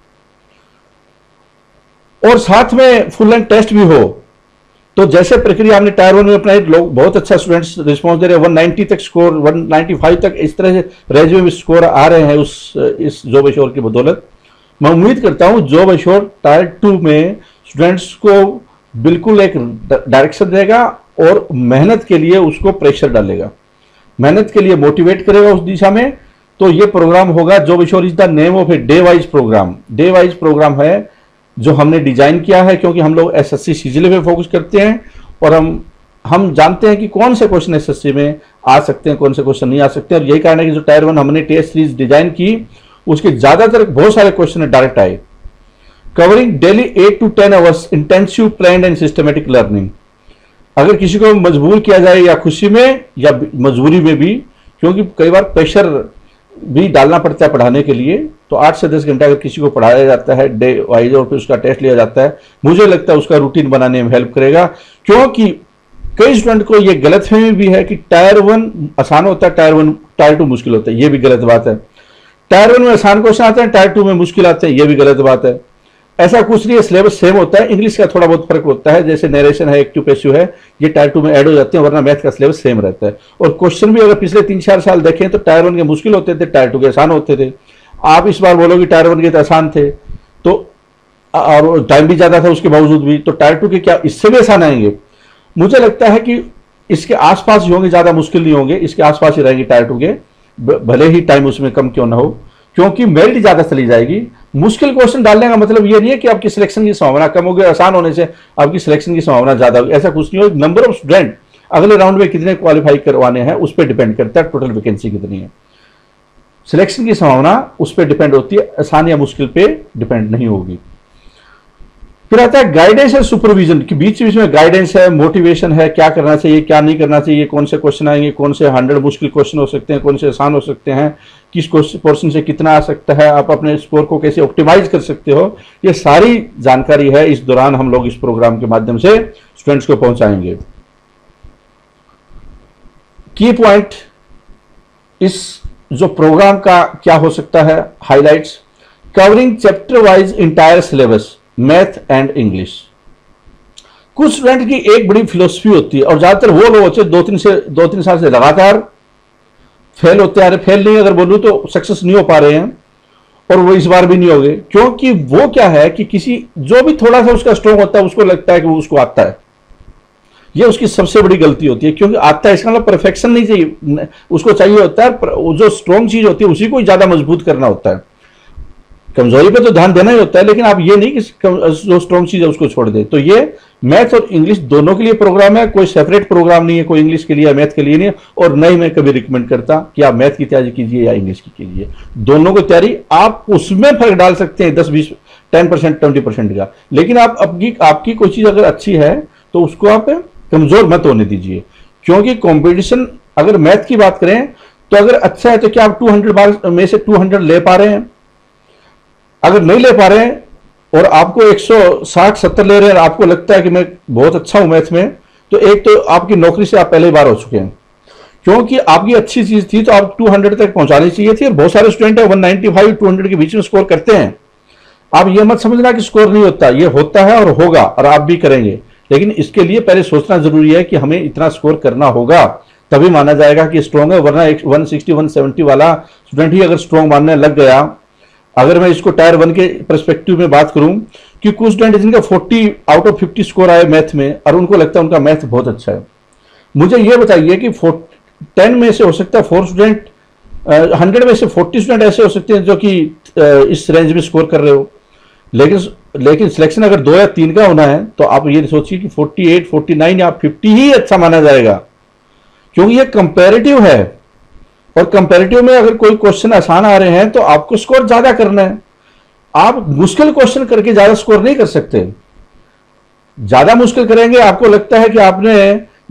और साथ में फुल एंड टेस्ट भी हो, तो जैसे प्रक्रिया हमने टायर वन में अपना लोग बहुत अच्छा स्टूडेंट्स रिस्पॉन्स दे रहे हैं, एक सौ नब्बे तक स्कोर, एक सौ पचानवे तक इस तरह से रेज्यूमे में स्कोर आ रहे हैं उस इस जॉब एश्योर की बदौलत। मैं उम्मीद करता हूं जॉब एश्योर टायर टू में स्टूडेंट्स को बिल्कुल एक डायरेक्शन देगा और मेहनत के लिए उसको प्रेशर डालेगा, मेहनत के लिए मोटिवेट करेगा उस दिशा में। तो ये प्रोग्राम होगा job assure is the name of a day wise programme. Day wise programme है जो हमने डिजाइन किया है, क्योंकि हम लोग एसएससी सीजीएल पे फोकस करते हैं और हम हम जानते हैं कि कौन से क्वेश्चन एसएससी में आ सकते हैं, कौन से क्वेश्चन नहीं आ सकते। और यही कारण है कि जो टायर वन हमने टेस्ट सीरीज डिजाइन की उसके ज्यादातर बहुत सारे क्वेश्चन डायरेक्ट आए, covering daily eight to ten hours intensive planned and systematic learning. अगर किसी को मजबूर किया जाए या खुशी में या मजबूरी में भी, क्योंकि कई बार प्रेशर भी डालना पड़ता है पढ़ाने के लिए, तो आठ से दस घंटा अगर किसी को पढ़ाया जाता है डे वाइज और फिर उसका टेस्ट लिया जाता है, मुझे लगता है उसका रूटीन बनाने में हेल्प करेगा। क्योंकि कई स्टूडेंट को यह गलतफहमी भी है कि टायर वन आसान होता है, टायर वन टायर टू मुश्किल होता है, यह भी गलत बात है। टायर वन में आसान क्वेश्चन आते हैं, टायर टू में मुश्किल आते हैं, यह भी गलत बात है। ऐसा कुछ नहीं है, सिलेबस सेम होता है, इंग्लिश का थोड़ा बहुत फर्क होता है, जैसे नरेशन है, एक्टिव पैसिव है, ये टायर टू में ऐड हो जाते हैं, वरना मैथ का सिलेबस सेम रहता है। और क्वेश्चन भी अगर पिछले तीन चार साल देखें तो टायर वन के मुश्किल होते थे, टायर टू के आसान होते थे। आप इस बार बोलोगे टायर वन के तो आसान थे, तो और टाइम भी ज्यादा था उसके बावजूद भी, तो टायर टू के क्या इससे भी आसान आएंगे? मुझे लगता है कि इसके आसपास ही होंगे, ज्यादा मुश्किल नहीं होंगे, इसके आसपास ही रहेंगे टायर टू के, भले ही टाइम उसमें कम क्यों ना हो, क्योंकि मेरिट ज्यादा चली जाएगी। मुश्किल क्वेश्चन डालने का मतलब ये नहीं है कि आपकी सिलेक्शन की संभावना कम होगी, आसान होने से आपकी सिलेक्शन की संभावना ज्यादा होगी, ऐसा कुछ नहीं हो। नंबर ऑफ स्टूडेंट अगले राउंड में कितने क्वालिफाई करवाने हैं उस पर डिपेंड करता है, टोटल वैकेंसी कितनी है। सिलेक्शन की संभावना उस पर डिपेंड होती है, आसान या मुश्किल पे डिपेंड नहीं होगी। फिर आता है गाइडेंस और सुपरविजन की, बीच बीच में गाइडेंस है, मोटिवेशन है, क्या करना चाहिए क्या नहीं करना चाहिए, कौन से क्वेश्चन आएंगे, कौन से हंड्रेड मुश्किल क्वेश्चन हो सकते हैं, कौन से आसान हो सकते हैं, किस पोर्शन से कितना आ सकता है, आप अपने स्कोर को कैसे ऑप्टिमाइज कर सकते हो, ये सारी जानकारी है इस दौरान हम लोग इस प्रोग्राम के माध्यम से स्टूडेंट्स को पहुंचाएंगे। की पॉइंट इस जो प्रोग्राम का क्या हो सकता है, highlights, covering chapter wise entire syllabus math and English. कुछ स्टूडेंट की एक बड़ी फिलोसफी होती है और ज्यादातर वो लोग होते हैं दो तीन से दो तीन साल से लगातार फेल होते आ रहे, फेल नहीं अगर बोलूं तो सक्सेस नहीं हो पा रहे हैं, और वो इस बार भी नहीं होंगे। क्योंकि वो क्या है कि किसी जो भी थोड़ा सा उसका स्ट्रॉन्ग होता है उसको लगता है कि वो उसको आता है, ये उसकी सबसे बड़ी गलती होती है। क्योंकि आता है इसका मतलब परफेक्शन नहीं चाहिए, उसको चाहिए होता है जो स्ट्रॉन्ग चीज होती है उसी को ज्यादा मजबूत करना होता है। कमजोरी पे तो ध्यान देना ही होता है, लेकिन आप ये नहीं कि जो स्ट्रॉन्ग चीज है उसको छोड़ दे। तो ये मैथ और इंग्लिश दोनों के लिए प्रोग्राम है, कोई सेपरेट प्रोग्राम नहीं है, कोई इंग्लिश के लिए या मैथ के लिए नहीं है। और नहीं मैं कभी रिकमेंड करता कि आप मैथ की तैयारी कीजिए या इंग्लिश की कीजिए, दोनों की तैयारी आप उसमें फर्क डाल सकते हैं, दस बीस टेन परसेंट ट्वेंटी परसेंट का। लेकिन आप आपकी आपकी कोई चीज अगर अच्छी है तो उसको आप कमजोर मत होने दीजिए, क्योंकि कॉम्पिटिशन अगर मैथ की बात करें तो अगर अच्छा है तो क्या आप टू हंड्रेड मार्क्स में से टू हंड्रेड ले पा रहे हैं? अगर नहीं ले पा रहे हैं और आपको एक सौ साठ सत्तर ले रहे हैं, आपको लगता है कि मैं बहुत अच्छा हूं मैथ में, तो एक तो आपकी नौकरी से आप पहले ही बार हो चुके हैं, क्योंकि आपकी अच्छी चीज थी तो आप टू हंड्रेड तक पहुंचानी चाहिए थी। और बहुत सारे स्टूडेंट है one ninety five two hundred के बीच में स्कोर करते हैं। आप ये मत समझना कि स्कोर नहीं होता, ये होता है और होगा और आप भी करेंगे, लेकिन इसके लिए पहले सोचना जरूरी है कि हमें इतना स्कोर करना होगा, तभी माना जाएगा कि स्ट्रॉन्ग है। वरना वन सिक्सटी वन सेवेंटी वाला स्टूडेंट ही अगर स्ट्रॉन्ग मानने लग गया, अगर मैं इसको टायर वन के पर्सपेक्टिव में बात करूं कि कुछ स्टूडेंट जिनका forty out of fifty score आए मैथ में और उनको लगता है उनका मैथ बहुत अच्छा है, मुझे ये बताइए कि टेन में से हो सकता है फोर स्टूडेंट, हंड्रेड में से फोर्टी स्टूडेंट ऐसे हो सकते हैं जो कि इस रेंज में स्कोर कर रहे हो। लेकिन लेकिन सिलेक्शन अगर दो या तीन का होना है तो आप ये सोचिए कि फोर्टी एट फोर्टी नाइन या फिफ्टी ही अच्छा माना जाएगा, क्योंकि ये कंपैरेटिव है। और कंपैरेटिव में अगर कोई क्वेश्चन आसान आ रहे हैं तो आपको स्कोर ज्यादा करना है। आप मुश्किल क्वेश्चन करके ज्यादा स्कोर नहीं कर सकते। ज्यादा मुश्किल करेंगे, आपको लगता है कि आपने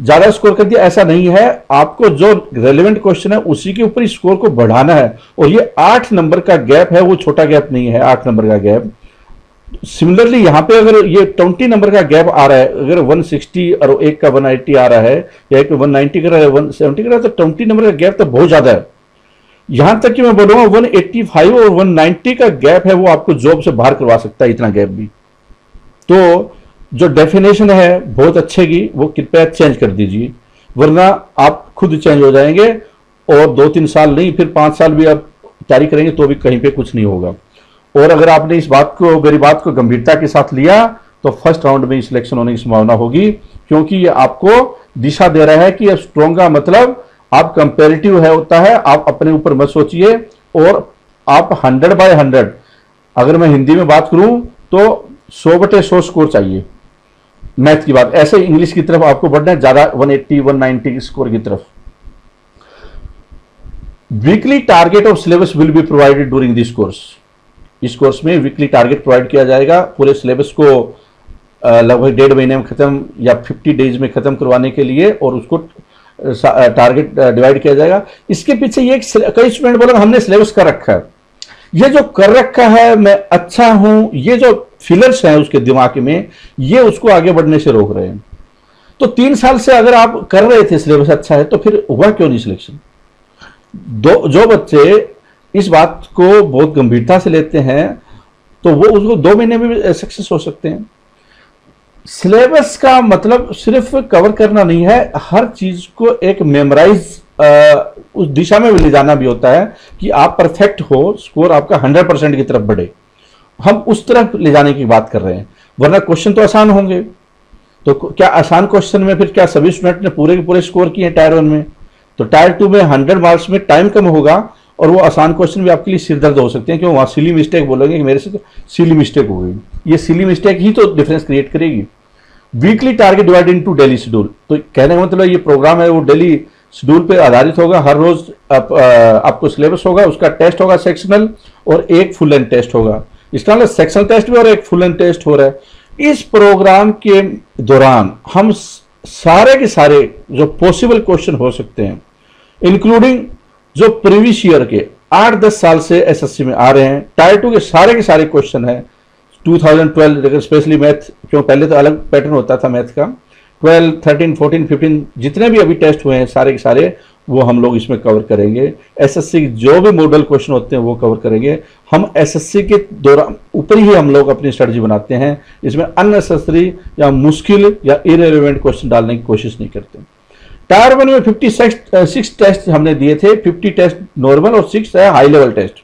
ज्यादा स्कोर कर दिया, ऐसा नहीं है। आपको जो रेलेवेंट क्वेश्चन है उसी के ऊपर स्कोर को बढ़ाना है। और ये आठ नंबर का गैप है, वो छोटा गैप नहीं है, आठ नंबर का गैप। सिमिलरली यहां पे अगर ये ट्वेंटी नंबर का गैप आ रहा है, अगर वन सिक्सटी और एक का वन एटी आ रहा है, या एक वन नाइंटी का रहा है, वन सेवेंटी का रहा है, तो ट्वेंटी नंबर का गैप तो बहुत ज्यादा है। यहां तक कि मैं बोलूंगा वन एटी फाइव और वन नाइंटी का गैप है, वो आपको जॉब से बाहर करवा सकता है, इतना गैप भी। तो जो डेफिनेशन है बहुत अच्छे की, वो कृपया चेंज कर दीजिए, वरना आप खुद चेंज हो जाएंगे और दो तीन साल नहीं, फिर पांच साल भी आप तैयारी करेंगे तो भी कहीं पे कुछ नहीं होगा। और अगर आपने इस बात को, मेरी बात को गंभीरता के साथ लिया, तो फर्स्ट राउंड में सिलेक्शन होने की संभावना होगी, क्योंकि ये आपको दिशा दे रहा है कि अब स्ट्रॉन्ग का मतलब आप कंपेरेटिव है होता है। आप अपने ऊपर मत सोचिए, और आप हंड्रेड बाय हंड्रेड, अगर मैं हिंदी में बात करूं तो सौ बटे सौ स्कोर चाहिए मैथ की बात। ऐसे इंग्लिश की तरफ आपको बढ़ना है ज्यादा, one eighty one ninety score की तरफ। Weekly target of syllabus will be provided during this course. इस कोर्स में वीकली टारगेट प्रोवाइड किया जाएगा, पूरे सिलेबस को लगभग डेढ़ महीने में खत्म या फिफ्टी डेज में खत्म करवाने के लिए, और उसको टारगेट डिवाइड किया जाएगा। इसके पीछे ये कई स्टूडेंट बोले हमने सिलेबस कर रखा है, ये जो कर रखा है मैं अच्छा हूं, ये जो फिलर्स हैं उसके दिमाग में, ये उसको आगे बढ़ने से रोक रहे हैं। तो तीन साल से अगर आप कर रहे थे सिलेबस अच्छा है, तो फिर हुआ क्यों नहीं सिलेक्शन? दो जो बच्चे इस बात को बहुत गंभीरता से लेते हैं, तो वो उसको दो महीने में भी सक्सेस हो सकते हैं। सिलेबस का मतलब सिर्फ कवर करना नहीं है, हर चीज को एक मेमोराइज उस दिशा में ले जाना भी होता है कि आप परफेक्ट हो, स्कोर आपका हंड्रेड परसेंट की तरफ बढ़े। हम उस तरफ ले जाने की बात कर रहे हैं, वरना क्वेश्चन तो आसान होंगे। तो क्या आसान क्वेश्चन में फिर क्या सभी स्टूडेंट ने पूरे के पूरे स्कोर किए टायर वन में? तो टायर टू में हंड्रेड मार्क्स में टाइम कम होगा, और वो आसान क्वेश्चन भी आपके लिए सिरदर्द हो सकते हैं, क्यों वहां सिली मिस्टेक बोलोगे कि मेरे से तो सिली मिस्टेक हो गई। ये सिली मिस्टेक ही तो डिफरेंस क्रिएट करेगी। Weekly target divide into daily schedule, तो कहने का मतलब ये प्रोग्राम है वो डेली शेड्यूल पे आधारित होगा। हर रोज आप, आपको सिलेबस होगा, उसका टेस्ट होगा सेक्शनल, और एक फुल एंड टेस्ट होगा। इसका मतलब सेक्शनल टेस्ट भी और एक फुल एंड टेस्ट हो रहा है। इस प्रोग्राम के दौरान हम सारे के सारे जो पॉसिबल क्वेश्चन हो सकते हैं, इंक्लूडिंग जो प्रीवियस ईयर के आठ दस साल से एसएससी में आ रहे हैं, टायर टू के सारे के सारे क्वेश्चन है। Two thousand twelve specially math, क्यों पहले तो अलग पैटर्न होता था मैथ का, ट्वेल्व थर्टीन फोर्टीन फिफ्टीन जितने भी अभी टेस्ट हुए हैं सारे के सारे वो हम लोग इसमें कवर करेंगे। एसएससी के जो भी मॉडल क्वेश्चन होते हैं वो कवर करेंगे। हम एसएससी के दौरान ऊपर ही हम लोग अपनी स्ट्रेटजी बनाते हैं, इसमें अननेसेसरी या मुश्किल या इरेलेवेंट क्वेश्चन डालने की कोशिश नहीं करते। टायर वन में फिफ्टी सिक्स टेस्ट हमने दिए थे, फिफ्टी टेस्ट नॉर्मल और सिक्स है हाई लेवल टेस्ट।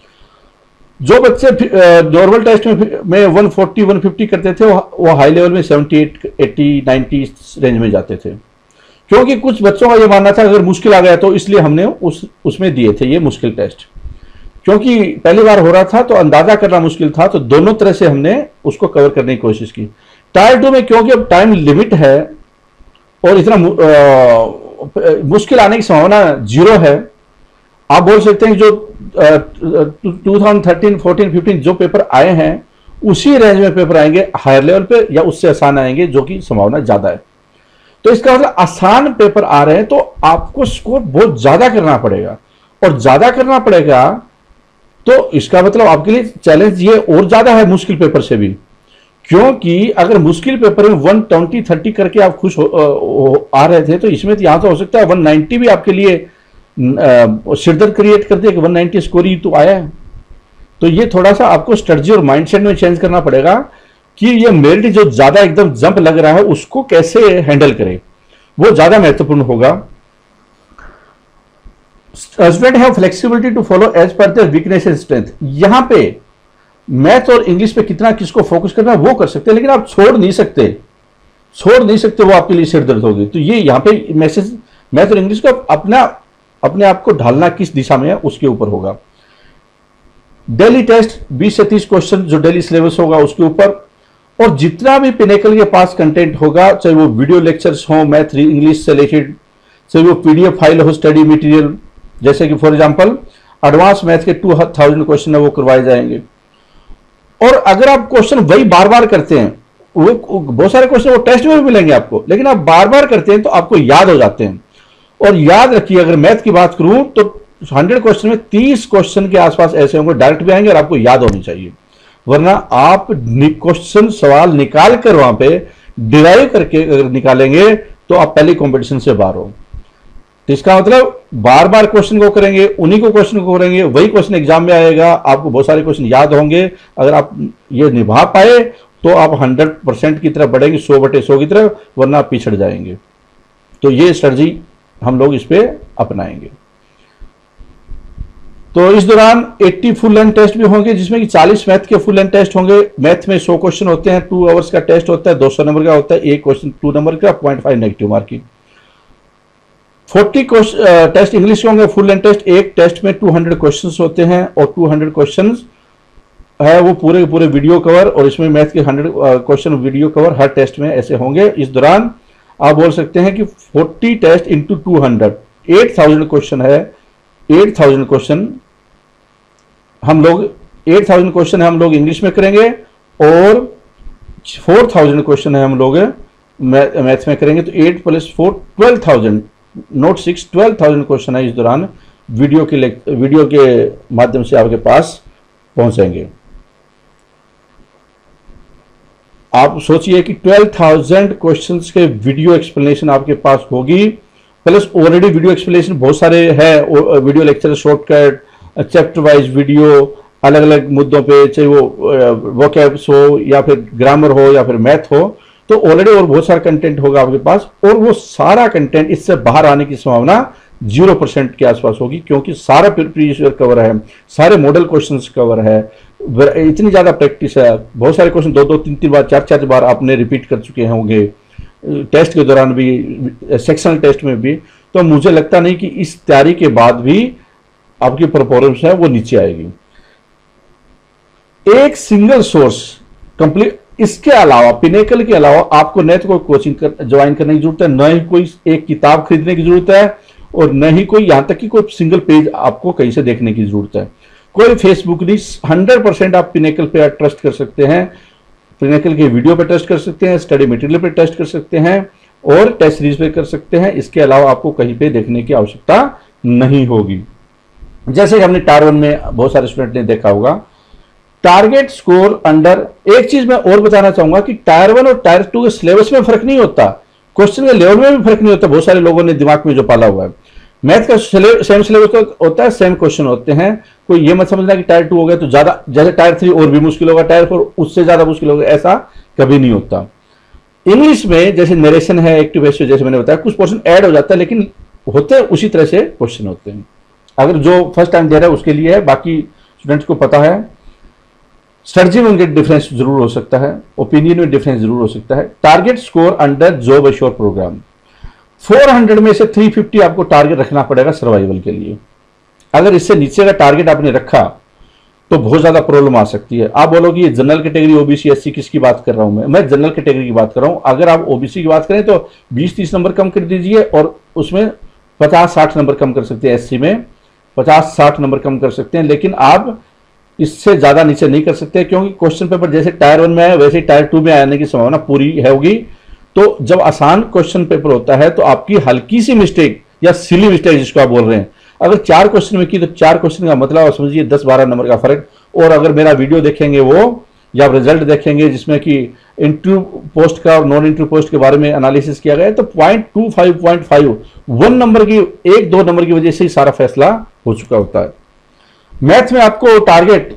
जो बच्चे नॉर्मल टेस्ट में, में वन फोर्टी वन फिफ्टी करते थे, वो हाई लेवल में seventy eight eighty ninety range में जाते थे, क्योंकि कुछ बच्चों का ये मानना था अगर मुश्किल आ गया तो इसलिए हमने उस उसमें दिए थे ये मुश्किल टेस्ट, क्योंकि पहली बार हो रहा था तो अंदाजा करना मुश्किल था। तो दोनों तरह से हमने उसको कवर करने की कोशिश की। टायर टू में क्योंकि अब टाइम लिमिट है और इतना मुश्किल आने की संभावना जीरो है, आप बोल सकते हैं जो two thousand thirteen fourteen fifteen जो पेपर आए हैं उसी रेंज में पेपर आएंगे हायर लेवल पे, या उससे आसान आएंगे, जो कि संभावना ज्यादा है। तो इसका मतलब आसान पेपर आ रहे हैं तो आपको स्कोर बहुत ज्यादा करना पड़ेगा, और ज्यादा करना पड़ेगा तो इसका मतलब आपके लिए चैलेंज ये और ज्यादा है मुश्किल पेपर से भी, क्योंकि अगर मुश्किल पेपर में वन ट्वेंटी थर्टी करके आप खुश हो, हो, आ रहे थे, तो इसमें तो यहां तो हो सकता है वन नाइंटी भी आपके लिए सिरदर्द क्रिएट करते हैं कि वन नाइंटी स्कोर ही तो आया है। तो ये थोड़ा सा आपको स्ट्रेटजी और माइंडसेट में चेंज करना पड़ेगा कि ये मेरिट जो ज्यादा एकदम जंप लग रहा है उसको कैसे हैंडल करें, वो ज्यादा महत्वपूर्ण होगा। Student have flexibility to follow as per their weakness and strength. यहां पे मैथ और इंग्लिश पे कितना किसको फोकस करना है वो कर सकते हैं, लेकिन आप छोड़ नहीं सकते, छोड़ नहीं सकते, वो आपके लिए सिर दर्द होगी। तो ये यहां पे मैसेज मैथ और इंग्लिश का अपना अपने आप को ढालना किस दिशा में है उसके ऊपर होगा। डेली टेस्ट बीस से तीस क्वेश्चन जो डेली सिलेबस होगा उसके ऊपर, और जितना भी पिनेकल के पास कंटेंट होगा, चाहे वो वीडियो लेक्चर्स हो मैथ इंग्लिश से रिलेटेड, चाहे वो पीडीएफ फाइल हो स्टडी मटेरियल, जैसे कि फॉर एग्जांपल एडवांस मैथ के टू थाउजेंड क्वेश्चन है वो करवाए जाएंगे। और अगर आप क्वेश्चन वही बार बार करते हैं वो बहुत सारे क्वेश्चन वो टेस्ट में भी मिलेंगे आपको, लेकिन आप बार बार करते हैं तो आपको याद हो जाते हैं। और याद रखिए, अगर मैथ की बात करूं तो हंड्रेड क्वेश्चन में तीस क्वेश्चन के आसपास ऐसे होंगे डायरेक्ट भी आएंगे और आपको याद होनी चाहिए, वरना आप क्वेश्चन सवाल निकाल कर वहां पे डिराइव करके अगर निकालेंगे तो आप पहले कंपटीशन से बाहर हो। तो इसका मतलब बार बार क्वेश्चन को करेंगे, उन्हीं को क्वेश्चन को करेंगे, वही क्वेश्चन एग्जाम में आएगा, आपको बहुत सारे क्वेश्चन याद होंगे। अगर आप ये निभा पाए तो आप हंड्रेड परसेंट की तरफ बढ़ेंगे, सौ बटे सौ की तरफ, वरना आप पिछड़ जाएंगे। तो ये स्ट्रेटजी हम लोग इस पे अपनाएंगे। तो इस दौरान अस्सी फुल लेंथ टेस्ट भी होंगे, जिसमें कि चालीस मैथ के फुल लेंथ टेस्ट होंगे। मैथ में सौ क्वेश्चन होते हैं, टू आवर्स का टेस्ट होता है, दो सौ नंबर का होता है, एक क्वेश्चन टू नंबर का, पॉइंट फाइव नेगेटिव मार्किंग। चालीस टेस्ट इंग्लिश के होंगे फुल लेंथ टेस्ट, एक टेस्ट में दो सौ क्वेश्चंस होते हैं और दो सौ क्वेश्चंस है वो पूरे पूरे वीडियो कवर, और इसमें मैथ के सौ क्वेश्चन वीडियो कवर हर टेस्ट में ऐसे होंगे। इस दौरान आप बोल सकते हैं कि चालीस test into two hundred, eight thousand question है, एट थाउजेंड क्वेश्चन हम लोग एट थाउजेंड क्वेश्चन है हम लोग इंग्लिश में करेंगे, और फोर थाउजेंड क्वेश्चन है हम लोग मैथ में करेंगे। तो eight plus four twelve thousand, note six, twelve thousand question है इस दौरान वीडियो के वीडियो के माध्यम से आपके पास पहुंचेंगे। आप सोचिए कि ट्वेल्व थाउजेंड क्वेश्चंस के वीडियो एक्सप्लेनेशन आपके पास होगी, प्लस ऑलरेडी वीडियो एक्सप्लेनेशन बहुत सारे है, video lecture, shortcut, chapter wise video, अलग अलग मुद्दों पे, चाहे वो वोकैब्स हो या फिर ग्रामर हो या फिर मैथ हो, तो ऑलरेडी और बहुत सारा कंटेंट होगा आपके पास, और वो सारा कंटेंट इससे बाहर आने की संभावना जीरो परसेंट के आसपास होगी, क्योंकि सारा प्रीवियस ईयर कवर है, सारे मॉडल क्वेश्चंस कवर है, इतनी ज्यादा प्रैक्टिस है, बहुत सारे क्वेश्चन दो दो तीन तीन बार, चार चार बार आपने रिपीट कर चुके होंगे टेस्ट के दौरान भी, सेक्शनल टेस्ट में भी। तो मुझे लगता नहीं कि इस तैयारी के बाद भी आपकी परफॉर्मेंस है वो नीचे आएगी। एक सिंगल सोर्स कंप्लीट, इसके अलावा पिनेकल के अलावा आपको न तो कोई कोचिंग कर, ज्वाइन करने की जरूरत है, न ही कोई एक किताब खरीदने की जरूरत है, और न ही कोई यहां तक कि कोई सिंगल पेज आपको कहीं से देखने की जरूरत है। कोई फेसबुक नहीं, हंड्रेड परसेंट आप पिनेकल पे ट्रस्ट कर सकते हैं, पिनेकल के वीडियो पे टेस्ट कर सकते हैं, स्टडी मटेरियल पे टेस्ट कर सकते हैं, और टेस्ट सीरीज पे कर सकते हैं। इसके अलावा आपको कहीं पे देखने की आवश्यकता नहीं होगी। जैसे कि हमने टायर वन में बहुत सारे स्टूडेंट ने देखा होगा, टारगेट स्कोर अंडर, एक चीज मैं और बताना चाहूंगा कि टायर वन और टायर टू के सिलेबस में फर्क नहीं होता, क्वेश्चन के लेवल में भी फर्क नहीं होता। बहुत सारे लोगों ने दिमाग में जो पाला हुआ है, मैथ का सेम सिलेबस होता है, सेम क्वेश्चन होते हैं। कोई ये मत समझना कि टायर टू हो गया तो ज्यादा, जैसे टायर थ्री और भी मुश्किल होगा, टायर फोर उससे ज्यादा मुश्किल होगा, ऐसा कभी नहीं होता। इंग्लिश में जैसे नरेशन है, एक्टिव एसियो, जैसे मैंने बताया, कुछ पोर्शन ऐड हो जाता है, लेकिन होते हैं उसी तरह से क्वेश्चन होते हैं। अगर जो फर्स्ट टाइम दे रहा है उसके लिए है, बाकी स्टूडेंट्स को पता है। स्ट्रेटजी में उनके डिफरेंस जरूर हो सकता है, ओपिनियन में डिफरेंस जरूर हो सकता है। Target score under job assure program, चार सौ में से तीन सौ पचास आपको टारगेट रखना पड़ेगा सर्वाइवल के लिए। अगर इससे नीचे का टारगेट आपने रखा तो बहुत ज्यादा प्रॉब्लम आ सकती है। आप बोलोगे ये जनरल कैटेगरी, ओबीसी, एससी किसकी बात कर रहा हूं मैं मैं जनरल कैटेगरी की बात कर रहा हूं। अगर आप ओबीसी की बात करें तो बीस तीस नंबर कम कर दीजिए, और उसमें पचास साठ नंबर कम कर सकते हैं, एससी में पचास साठ नंबर कम कर सकते हैं, लेकिन आप इससे ज्यादा नीचे नहीं कर सकते, क्योंकि क्वेश्चन पेपर जैसे टायर वन में आया वैसे ही टायर टू में आने की संभावना पूरी है होगी। तो जब आसान क्वेश्चन पेपर होता है तो आपकी हल्की सी मिस्टेक या सिली मिस्टेक जिसको आप बोल रहे हैं, अगर चार क्वेश्चन में की तो चार क्वेश्चन का मतलब आप समझिए दस बारह नंबर का फर्क। और अगर मेरा वीडियो देखेंगे वो, या आप रिजल्ट देखेंगे जिसमें कि इंटरव्यू पोस्ट का और नॉन इंटरव्यू पोस्ट के बारे में एनालिसिस किया गया है, तो point two five point five one number की, एक दो नंबर की वजह से ही सारा फैसला हो चुका होता है। मैथ में आपको टारगेट,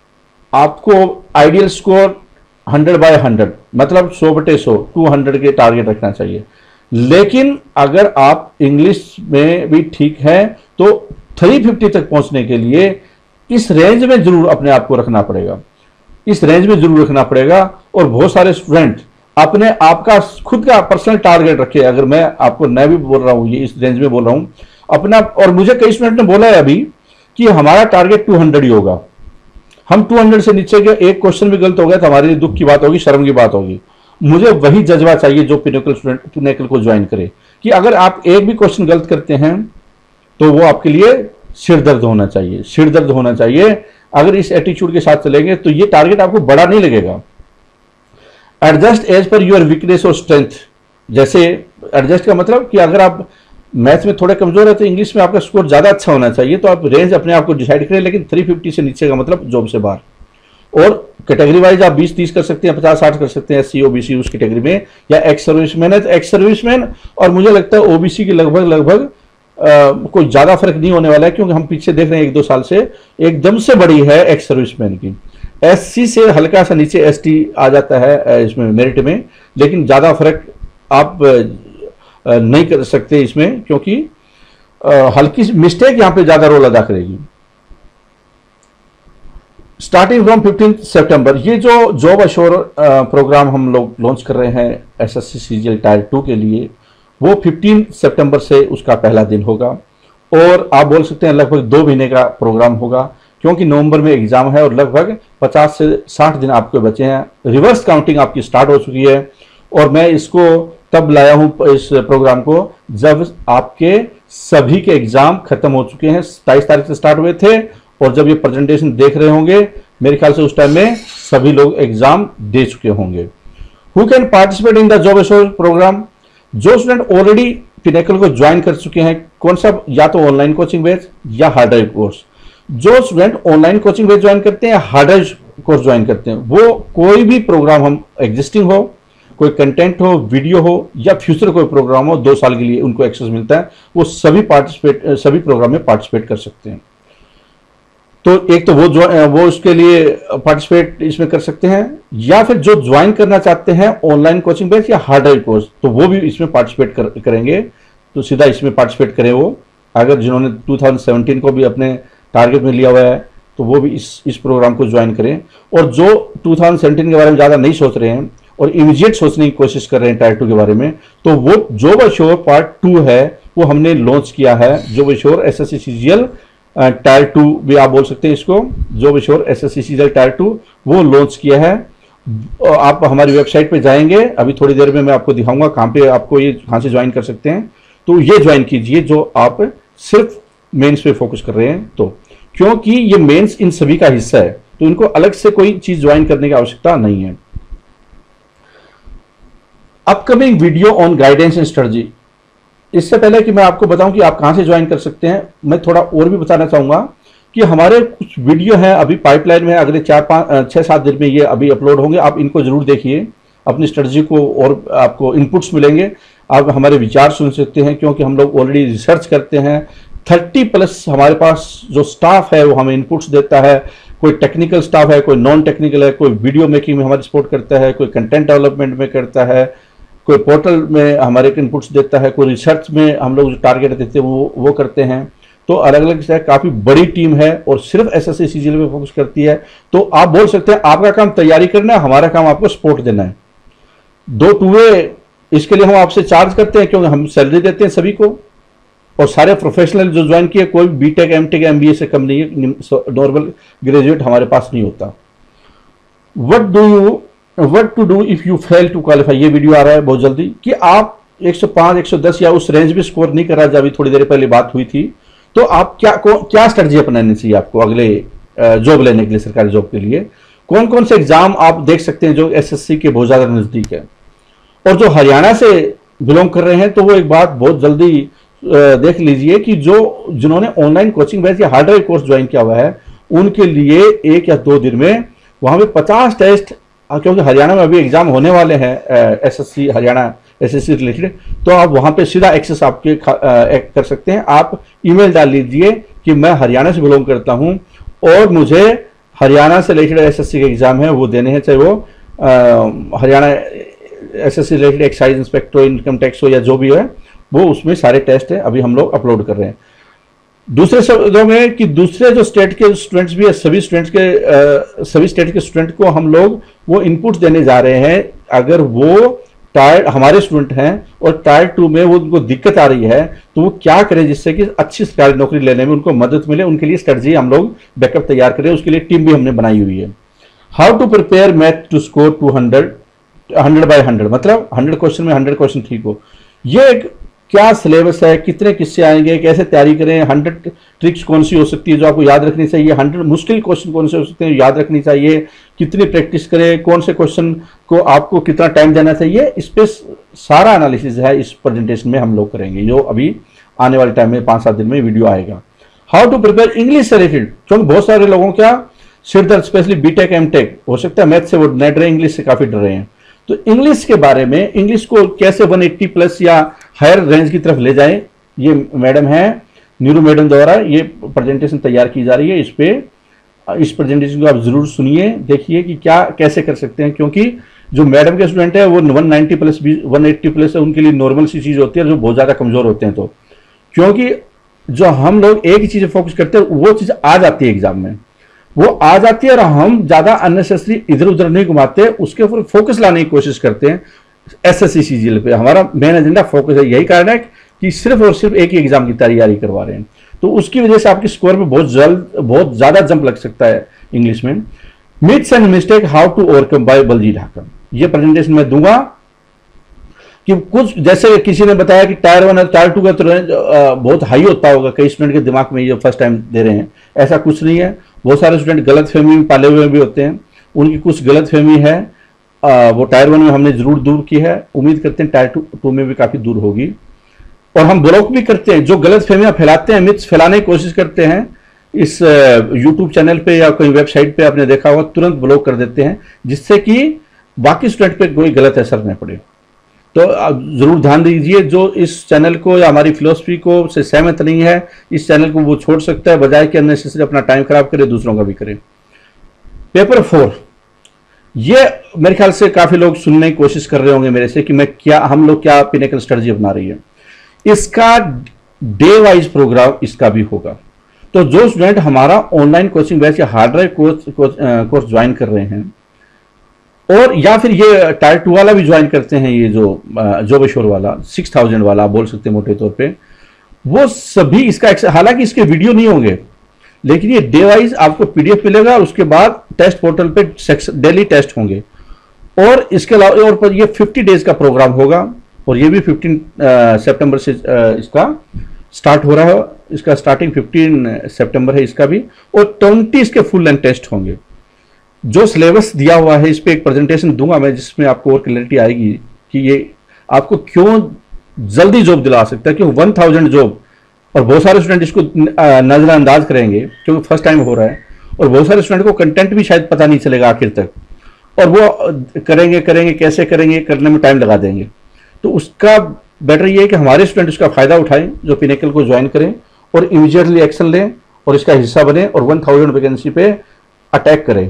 आपको ideal score hundred by hundred, मतलब सौ बटे सौ, टू हंड्रेड के टारगेट रखना चाहिए। लेकिन अगर आप इंग्लिश में भी ठीक है तो थ्री फिफ्टी तक पहुंचने के लिए इस रेंज में जरूर अपने आप को रखना पड़ेगा, इस रेंज में जरूर रखना पड़ेगा। और बहुत सारे स्टूडेंट अपने आप का खुद का पर्सनल टारगेट रखे। अगर मैं आपको मैं भी बोल रहा हूं, ये इस रेंज में बोल रहा हूं अपना, और मुझे कई स्टूडेंट ने बोला है अभी कि हमारा टारगेट टू हंड्रेड ही होगा, हम टू हंड्रेड से नीचे गए, एक क्वेश्चन भी गलत हो गया तो हमारे लिए दुख की बात होगी, शर्म की बात होगी। मुझे वही जज्बा चाहिए जो पिनेकल स्टूडेंट पिनेकल को ज्वाइन करे, कि अगर आप एक भी क्वेश्चन गलत करते हैं तो वो आपके लिए सिर दर्द होना चाहिए, सिर दर्द होना चाहिए। अगर इस एटीट्यूड के साथ चलेंगे तो ये टारगेट आपको बड़ा नहीं लगेगा। Adjust as per your weakness और स्ट्रेंथ। जैसे एडजस्ट का मतलब कि अगर आप मैथ्स में थोड़े कमजोर है तो इंग्लिश में आपका स्कोर ज्यादा अच्छा होना चाहिए, तो आप रेंज अपने आप को डिसाइड करें, लेकिन तीन सौ पचास से नीचे का मतलब जॉब से बाहर। और कैटेगरी वाइज आप बीस तीस कर सकते हैं, पचास साठ कर सकते हैं, एस सी ओबीसी उस कैटेगरी में, या एक्स सर्विसमैन है तो एक्स सर्विसमैन। और मुझे लगता है ओबीसी की लगभग लगभग कोई ज्यादा फर्क नहीं होने वाला है, क्योंकि हम पीछे देख रहे हैं एक दो साल से एकदम से बड़ी है एक्स सर्विसमैन की। एससी से हल्का सा नीचे एसटी आ जाता है इसमें मेरिट में, लेकिन ज्यादा फर्क आप नहीं कर सकते इसमें, क्योंकि हल्की मिस्टेक यहां पे ज्यादा रोल अदा करेगी। स्टार्टिंग फ्रॉम फिफ्टीन सितंबर, ये जो जॉब अश्योर प्रोग्राम हम लोग लॉन्च कर रहे हैं एसएससी सीजीएल टायर टू के लिए, वो पंद्रह सितंबर से उसका पहला दिन होगा। और आप बोल सकते हैं लगभग दो महीने का प्रोग्राम होगा, क्योंकि नवंबर में एग्जाम है और लगभग पचास से साठ दिन आपके बचे हैं। रिवर्स काउंटिंग आपकी स्टार्ट हो चुकी है, और मैं इसको तब लाया हूं इस प्रोग्राम को जब आपके सभी के एग्जाम खत्म हो चुके हैं। सत्ताईस तारीख से स्टार्ट हुए थे, और जब ये प्रेजेंटेशन देख रहे होंगे मेरे ख्याल से उस टाइम में सभी लोग एग्जाम दे चुके होंगे। Who can participate in the job assure program? जो स्टूडेंट ऑलरेडी पिनेकल को ज्वाइन कर चुके हैं, कौन सा, या तो ऑनलाइन कोचिंग बैच या हार्ड ड्राइव कोर्स। जो student online coaching batch join करते हैं, हार्ड ड्राइव कोर्स ज्वाइन करते हैं, वो कोई भी प्रोग्राम हम एग्जिस्टिंग हो, कोई कंटेंट हो, वीडियो हो, या फ्यूचर कोई प्रोग्राम हो, दो साल के लिए उनको एक्सेस मिलता है, वो सभी पार्टिसिपेट सभी प्रोग्राम में पार्टिसिपेट कर सकते हैं। तो एक तो वो जो वो उसके लिए पार्टिसिपेट इसमें कर सकते हैं, या फिर जो ज्वाइन करना चाहते हैं ऑनलाइन कोचिंग बैच या हार्ड ड्राइव कोर्स, तो वो भी इसमें पार्टिसिपेट कर, करेंगे। तो सीधा इसमें पार्टिसिपेट करें वो, अगर जिन्होंने दो हज़ार सत्रह को भी अपने टारगेट में लिया हुआ है तो वो भी इस इस प्रोग्राम को ज्वाइन करें। और जो दो हज़ार सत्रह के बारे में ज़्यादा नहीं सोच रहे हैं और इमीडिएट सोचने की कोशिश कर रहे हैं टायर टू के बारे में, तो वो जॉब अश्योर पार्ट टू है, वो हमने लॉन्च किया है। Job assure SSC CGL tier two भी आप बोल सकते हैं इसको, job assure SSC CGL tier two, वो लॉन्च किया है। आप हमारी वेबसाइट पे जाएंगे, अभी थोड़ी देर में मैं आपको दिखाऊंगा कहाँ पे आपको ये कहाँ से ज्वाइन कर सकते हैं। तो ये ज्वाइन कीजिए जो आप सिर्फ मेंस पे फोकस कर रहे हैं, तो क्योंकि ये मेंस इन सभी का हिस्सा है, तो इनको अलग से कोई चीज ज्वाइन करने की आवश्यकता नहीं है। Upcoming video on guidance and strategy. इससे पहले कि मैं आपको बताऊं कि आप कहां से ज्वाइन कर सकते हैं, मैं थोड़ा और भी बताना चाहूंगा कि हमारे कुछ वीडियो हैं अभी पाइपलाइन में, अगले चार पाँच छः सात दिन में ये अभी अपलोड होंगे। आप इनको जरूर देखिए, अपनी स्ट्रेटजी को और आपको इनपुट्स मिलेंगे, आप हमारे विचार सुन सकते हैं, क्योंकि हम लोग ऑलरेडी रिसर्च करते हैं। तीस प्लस हमारे पास जो स्टाफ है वो हमें इनपुट्स देता है, कोई टेक्निकल स्टाफ है, कोई नॉन टेक्निकल है, कोई वीडियो मेकिंग में हमारी सपोर्ट करता है, कोई कंटेंट डेवलपमेंट में करता है, कोई पोर्टल में हमारे इनपुट्स देता है, कोई रिसर्च में हम लोग जो टारगेट देते हैं वो वो करते हैं। तो अलग अलग से काफ़ी बड़ी टीम है और सिर्फ एसएससी सीजीएल पे फोकस करती है। तो आप बोल सकते हैं आपका काम तैयारी करना है, हमारा काम आपको सपोर्ट देना है। दो टूवे इसके लिए हम आपसे चार्ज करते हैं, क्योंकि हम सैलरी देते हैं सभी को, और सारे प्रोफेशनल जो ज्वाइन किए, कोई बीटेक एमटेक एमबीए से कम नहीं है, नॉर्मल ग्रेजुएट हमारे पास नहीं होता। What do you what to do if you fail to qualify, ये वीडियो आ रहा है बहुत जल्दी, कि आप एक सौ पाँच एक सौ दस या उस रेंज में स्कोर नहीं कर रहा, जब अभी थोड़ी देर पहले बात हुई थी, तो आप क्या क्या स्ट्रेटजी अपनानी चाहिए आपको अगले जॉब लेने के लिए, सरकारी जॉब के लिए। कौन कौन से एग्जाम आप देख सकते हैं जो एसएससी के बहुत ज्यादा नजदीक है, और जो हरियाणा से बिलोंग कर रहे हैं तो वो एक बात बहुत जल्दी देख लीजिए कि जो जिन्होंने ऑनलाइन कोचिंग बैच या हार्ड ड्राइव कोर्स ज्वाइन किया हुआ है, उनके लिए एक या दो दिन में वहां पे पचास टेस्ट, क्योंकि हरियाणा में अभी एग्जाम होने वाले हैं एसएससी हरियाणा एसएससी रिलेटेड, तो आप वहां पे सीधा एक्सेस आपके कर सकते हैं। आप ईमेल डाल लीजिए कि मैं हरियाणा से बिलोंग करता हूं और मुझे हरियाणा से रिलेटेड एसएससी के एग्जाम है वो देने हैं, चाहे वो Haryana SSC related excise inspector हो, इनकम टैक्स हो, या जो भी है, वो उसमें सारे टेस्ट हैं, अभी हम लोग अपलोड कर रहे हैं। दूसरे शब्दों में कि दूसरे जो स्टेट के स्टूडेंट्स भी है, सभी स्टूडेंट्स के आ, सभी स्टेट के स्टूडेंट को हम लोग वो इनपुट्स देने जा रहे हैं। अगर वो टायर हमारे स्टूडेंट हैं और टायर टू में वो उनको दिक्कत आ रही है, तो वो क्या करें जिससे कि अच्छी सरकारी नौकरी लेने में उनको मदद मिले, उनके लिए स्ट्रेटजी हम लोग बैकअप तैयार करें, उसके लिए टीम भी हमने बनाई हुई है। How to prepare math to score two hundred hundred by hundred, मतलब हंड्रेड क्वेश्चन में हंड्रेड क्वेश्चन ठीक हो। ये एक क्या सिलेबस है, कितने किस्से आएंगे, कैसे तैयारी करें, हंड्रेड ट्रिक्स कौन सी हो सकती है जो आपको याद रखनी चाहिए, हंड्रेड मुश्किल क्वेश्चन कौन से हो सकते हैं याद रखनी चाहिए, कितनी प्रैक्टिस करें, कौन से क्वेश्चन को आपको कितना टाइम देना चाहिए, इस पे सारा एनालिसिस है इस प्रेजेंटेशन में हम लोग करेंगे, जो अभी आने वाले टाइम में पाँच सात दिन में वीडियो आएगा। हाउ टू प्रिपेयर इंग्लिश से रिलेटेड, क्योंकि बहुत सारे लोगों क्या सिर दर्द, स्पेशली बीटेक एमटेक, हो सकता है मैथ से वो नहीं डर रहे, इंग्लिश से काफी डर रहे हैं। तो इंग्लिश के बारे में, इंग्लिश को कैसे एक सौ अस्सी प्लस या हायर रेंज की तरफ ले जाएं, ये मैडम है नीरू मैडम द्वारा ये प्रेजेंटेशन तैयार की जा रही है। इस पे इस प्रेजेंटेशन को आप जरूर सुनिए, देखिए कि क्या कैसे कर सकते हैं, क्योंकि जो मैडम के स्टूडेंट है वो एक सौ नब्बे प्लस भी एक सौ अस्सी प्लस है, उनके लिए नॉर्मल सी चीज होती है, जो बहुत ज्यादा कमजोर होते हैं। तो क्योंकि जो हम लोग एक ही चीज फोकस करते हैं वो चीज आ जाती है एग्जाम में, वो आ जाती है और हम ज्यादा अननेसेसरी इधर उधर नहीं घुमाते, उसके ऊपर फोकस लाने की कोशिश करते हैं। एसएससी सीजीएल पे हमारा मेन एजेंडा फोकस है, यही कारण है कि सिर्फ और सिर्फ एक ही एग्जाम की तैयारी करवा रहे हैं। तो उसकी वजह से आपके स्कोर पे बहुत जल्द बहुत ज्यादा जंप लग सकता है इंग्लिश में। Myths and mistake how to overcome by Baljeet Hakam, ये प्रेजेंटेशन में दूंगा कि कुछ जैसे किसी ने बताया कि टायर वन और टायर टू का तो बहुत हाई होता होगा कई स्टूडेंट के दिमाग में, ये फर्स्ट टाइम दे रहे हैं, ऐसा कुछ नहीं है। बहुत सारे स्टूडेंट गलत फहमी में पाले हुए भी होते हैं, उनकी कुछ गलत फहमी है, आ, वो टायर वन में हमने जरूर दूर की है, उम्मीद करते हैं टायर टू टू में भी काफी दूर होगी। और हम ब्लॉक भी करते हैं, जो गलत फहमियां फैलाते हैं, मिथ्स फैलाने की कोशिश करते हैं, इस यूट्यूब चैनल पे या कोई वेबसाइट पे आपने देखा होगा, तुरंत ब्लॉक कर देते हैं, जिससे कि बाकी स्टूडेंट पे कोई गलत असर न पड़े। तो आप जरूर ध्यान दीजिए, जो इस चैनल को या हमारी फिलोसफी को से सहमत नहीं है, इस चैनल को वो छोड़ सकता है, बजाय कि अननेसेसरी अपना टाइम खराब करे, दूसरों का भी करे। पेपर फोर, ये मेरे ख्याल से काफी लोग सुनने की कोशिश कर रहे होंगे मेरे से कि मैं क्या हम लोग क्या पिनेकल स्ट्रेटजी अपना रही है। इसका डे वाइज प्रोग्राम इसका भी होगा। तो जो स्टूडेंट हमारा ऑनलाइन कोचिंग बैच या hard drive course course join कर रहे हैं, और या फिर ये टायर टू वाला भी ज्वाइन करते हैं, ये जो जॉबअश्योर वाला सिक्स थाउजेंड वाला आप बोल सकते हैं मोटे तौर पे, वो सभी इसका, हालांकि इसके वीडियो नहीं होंगे, लेकिन ये डे वाइज आपको पीडीएफ मिलेगा और उसके बाद टेस्ट पोर्टल पे डेली टेस्ट होंगे। और इसके अलावा और पर ये फिफ्टी डेज का प्रोग्राम होगा, और ये भी फिफ्टीन सितंबर से इसका स्टार्ट हो रहा है, इसका स्टार्टिंग फिफ्टीन सितंबर है इसका भी, और ट्वेंटी इसके फुल लेंथ टेस्ट होंगे। जो सिलेबस दिया हुआ है इस पे एक प्रेजेंटेशन दूंगा मैं, जिसमें आपको और क्लैरिटी आएगी कि ये आपको क्यों जल्दी जॉब दिला सकता है, क्यों वन थाउजेंड जॉब। और बहुत सारे स्टूडेंट इसको नजरअंदाज करेंगे क्योंकि फर्स्ट टाइम हो रहा है, और बहुत सारे स्टूडेंट को कंटेंट भी शायद पता नहीं चलेगा आखिर तक, और वो करेंगे करेंगे कैसे करेंगे, करने में टाइम लगा देंगे। तो उसका बेटर ये है कि हमारे स्टूडेंट उसका फायदा उठाएं, जो पिनेकल को ज्वाइन करें और इमीडिएटली एक्शन लें और इसका हिस्सा बने और वन थाउजेंड वैकेंसी पे अटैक करें।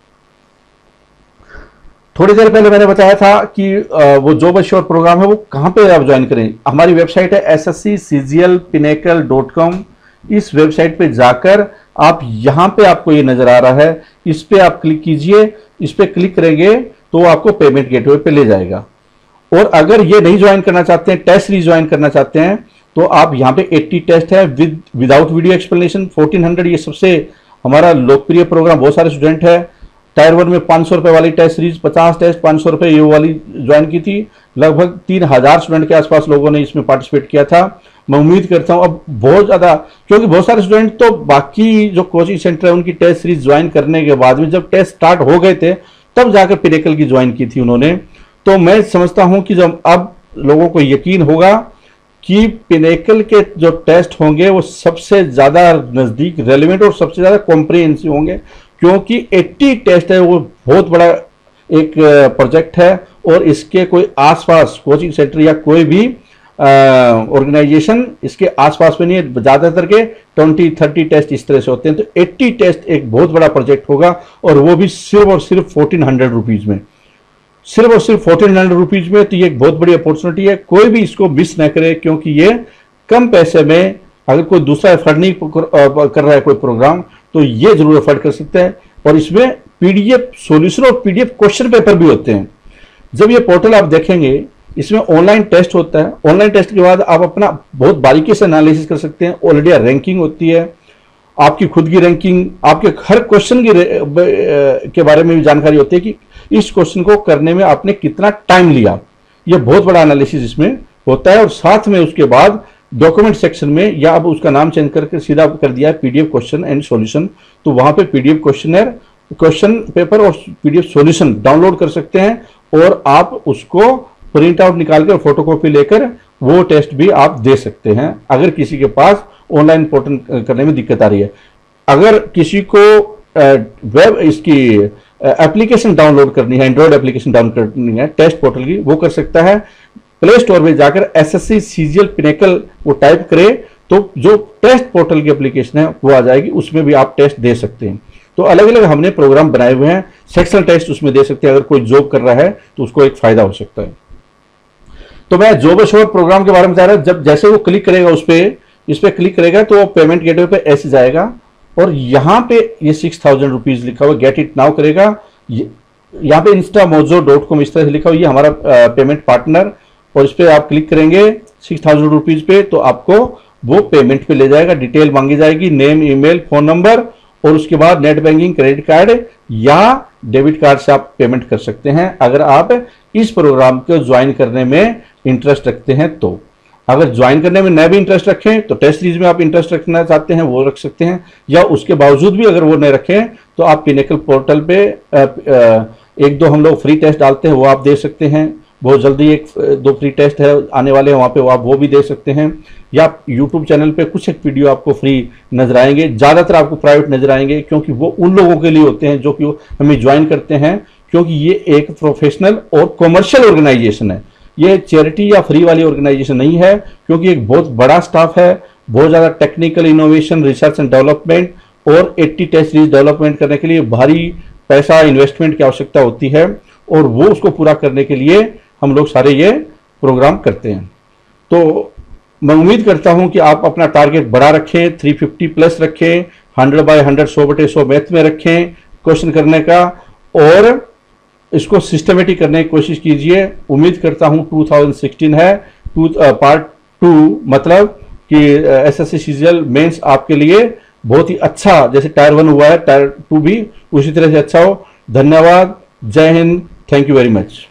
थोड़ी देर पहले मैंने बताया था कि वो जॉबअश्योर प्रोग्राम है वो कहां पे आप ज्वाइन करें। हमारी वेबसाइट है S S C C G L Pinnacle dot com. इस वेबसाइट पे जाकर आप यहां पे आपको ये नजर आ रहा है, इस पे आप क्लिक कीजिए, इस पे क्लिक करेंगे तो आपको पेमेंट गेटवे पे ले जाएगा। और अगर ये नहीं ज्वाइन करना चाहते हैं, टेस्ट रीज्वाइन करना चाहते हैं, तो आप यहाँ पे अस्सी टेस्ट है with without video explanation fourteen hundred. ये सबसे हमारा लोकप्रिय प्रोग्राम, बहुत सारे स्टूडेंट है। टायर वन में पाँच सौ रुपए वाली टेस्ट सीरीज पचास टेस्ट पाँच सौ रुपए ये वाली ज्वाइन की थी। लगभग तीन हजार स्टूडेंट के आसपास लोगों ने इसमें पार्टिसिपेट किया था। मैं उम्मीद करता हूं अब बहुत ज्यादा, क्योंकि बहुत सारे स्टूडेंट तो बाकी जो कोचिंग सेंटर है उनकी टेस्ट सीरीज ज्वाइन करने के बाद में, जब टेस्ट स्टार्ट हो गए थे तब जाकर पिनेकल की ज्वाइन की थी उन्होंने। तो मैं समझता हूं कि जब अब लोगों को यकीन होगा कि पिनेकल के जो टेस्ट होंगे वो सबसे ज्यादा नजदीक रेलिवेंट और सबसे ज्यादा कॉम्प्रिहेंसिव होंगे, क्योंकि अस्सी टेस्ट है, वो बहुत बड़ा एक प्रोजेक्ट है और इसके कोई आसपास कोचिंग सेंटर या कोई भी ऑर्गेनाइजेशन इसके आसपास में नहीं है। ज्यादातर के बीस तीस टेस्ट इस तरह से होते हैं। तो अस्सी टेस्ट एक बहुत बड़ा प्रोजेक्ट होगा, और वो भी सिर्फ और सिर्फ फोर्टीन हंड्रेड रुपीज में, सिर्फ और सिर्फ फोर्टीन हंड्रेड रुपीज में। तो ये एक बहुत बड़ी अपॉर्चुनिटी है, कोई भी इसको मिस न करे, क्योंकि ये कम पैसे में, अगर कोई दूसरा एफर्ट नहीं कर रहा है कोई प्रोग्राम, तो ये जरूर एफर्ट कर सकते हैं। और इसमें पीडीएफ सॉल्यूशन और पीडीएफ क्वेश्चन पेपर भी होते हैं। जब ये पोर्टल आप देखेंगे, इसमें ऑनलाइन टेस्ट होता है। ऑनलाइन टेस्ट के बाद आप अपना बहुत बारीकी से एनालिसिस कर सकते हैं। ऑलरेडी रैंकिंग होती है, आपकी खुद की रैंकिंग, आपके हर क्वेश्चन की के बारे में भी जानकारी होती है कि इस क्वेश्चन को करने में आपने कितना टाइम लिया। ये बहुत बड़ा एनालिसिस इसमें होता है। और साथ में उसके बाद डॉक्यूमेंट सेक्शन में, या अब उसका नाम चेंज करके सीधा कर दिया है पीडीएफ क्वेश्चन एंड सॉल्यूशन, तो वहां पे पीडीएफ क्वेश्चनर, क्वेश्चन पेपर और पीडीएफ सॉल्यूशन डाउनलोड कर सकते हैं और आप उसको प्रिंट आउट निकाल कर फोटोकॉपी लेकर वो टेस्ट भी आप दे सकते हैं, अगर किसी के पास ऑनलाइन पोर्टल करने में दिक्कत आ रही है। अगर किसी को वेब इसकी एप्लीकेशन डाउनलोड करनी है, एंड्रॉइड एप्लीकेशन डाउनलोड करनी है टेस्ट पोर्टल की, वो कर सकता है। प्ले स्टोर में जाकर एसएससी सीजीएल पिनेकल वो टाइप करे तो जो टेस्ट पोर्टल की एप्लीकेशन है वो आ जाएगी, उसमें भी आप टेस्ट दे सकते हैं। तो अलग अलग हमने प्रोग्राम बनाए हुए हैं, सेक्शनल टेस्ट उसमें दे सकते हैं। अगर कोई जॉब कर रहा है तो उसको एक फायदा हो सकता है। तो मैं जॉब अश्योर प्रोग्राम के बारे में बता रहा हूं। जब जैसे वो क्लिक करेगा उस पर इस पर क्लिक करेगा तो वो पेमेंट गेटवे पे ऐसे जाएगा और यहां पे ये सिक्स थाउजेंड रुपीज लिखा हुआ गेट इट नाउ करेगा। यहाँ पे इंस्टा मोजो डॉट कॉम इस तरह से लिखा हुआ, ये हमारा पेमेंट पार्टनर, और इस पर आप क्लिक करेंगे सिक्स थाउजेंड रुपीज पे तो आपको वो पेमेंट पे ले जाएगा। डिटेल मांगी जाएगी, नेम, ईमेल, फोन नंबर, और उसके बाद नेट बैंकिंग, क्रेडिट कार्ड या डेबिट कार्ड से आप पेमेंट कर सकते हैं अगर आप इस प्रोग्राम को ज्वाइन करने में इंटरेस्ट रखते हैं। तो अगर ज्वाइन करने में न भी इंटरेस्ट रखें तो टेस्ट सीरीज में आप इंटरेस्ट रखना चाहते हैं वो रख सकते हैं, या उसके बावजूद भी अगर वो न रखें तो आप पिनेकल पोर्टल पे एक दो हम लोग फ्री टेस्ट डालते हैं वो आप दे सकते हैं। बहुत जल्दी एक दो फ्री टेस्ट है आने वाले हैं, वहाँ पे वो आप वो भी दे सकते हैं। या यूट्यूब चैनल पे कुछ एक वीडियो आपको फ्री नजर आएंगे, ज़्यादातर आपको प्राइवेट नजर आएंगे, क्योंकि वो उन लोगों के लिए होते हैं जो कि हमें ज्वाइन करते हैं, क्योंकि ये एक प्रोफेशनल और कॉमर्शियल ऑर्गेनाइजेशन है। ये चैरिटी या फ्री वाली ऑर्गेनाइजेशन नहीं है, क्योंकि एक बहुत बड़ा स्टाफ है, बहुत ज़्यादा technical innovation, research and development और एट्टी टेस्ट सीरीज डेवलपमेंट करने के लिए भारी पैसा इन्वेस्टमेंट की आवश्यकता होती है, और वो उसको पूरा करने के लिए हम लोग सारे ये प्रोग्राम करते हैं। तो मैं उम्मीद करता हूं कि आप अपना टारगेट बड़ा रखें, थ्री फिफ्टी प्लस रखें, हंड्रेड बाय हंड्रेड सौ बटे सौ मैथ में रखें क्वेश्चन करने का, और इसको सिस्टमेटिक करने की कोशिश कीजिए। उम्मीद करता हूं टू थाउजेंड सिक्सटीन है, टू पार्ट टू मतलब कि एसएससी सीजीएल मेंस आपके लिए बहुत ही अच्छा, जैसे टायर वन हुआ है टायर टू भी उसी तरह से अच्छा हो। धन्यवाद, जय Hind, thank you very much.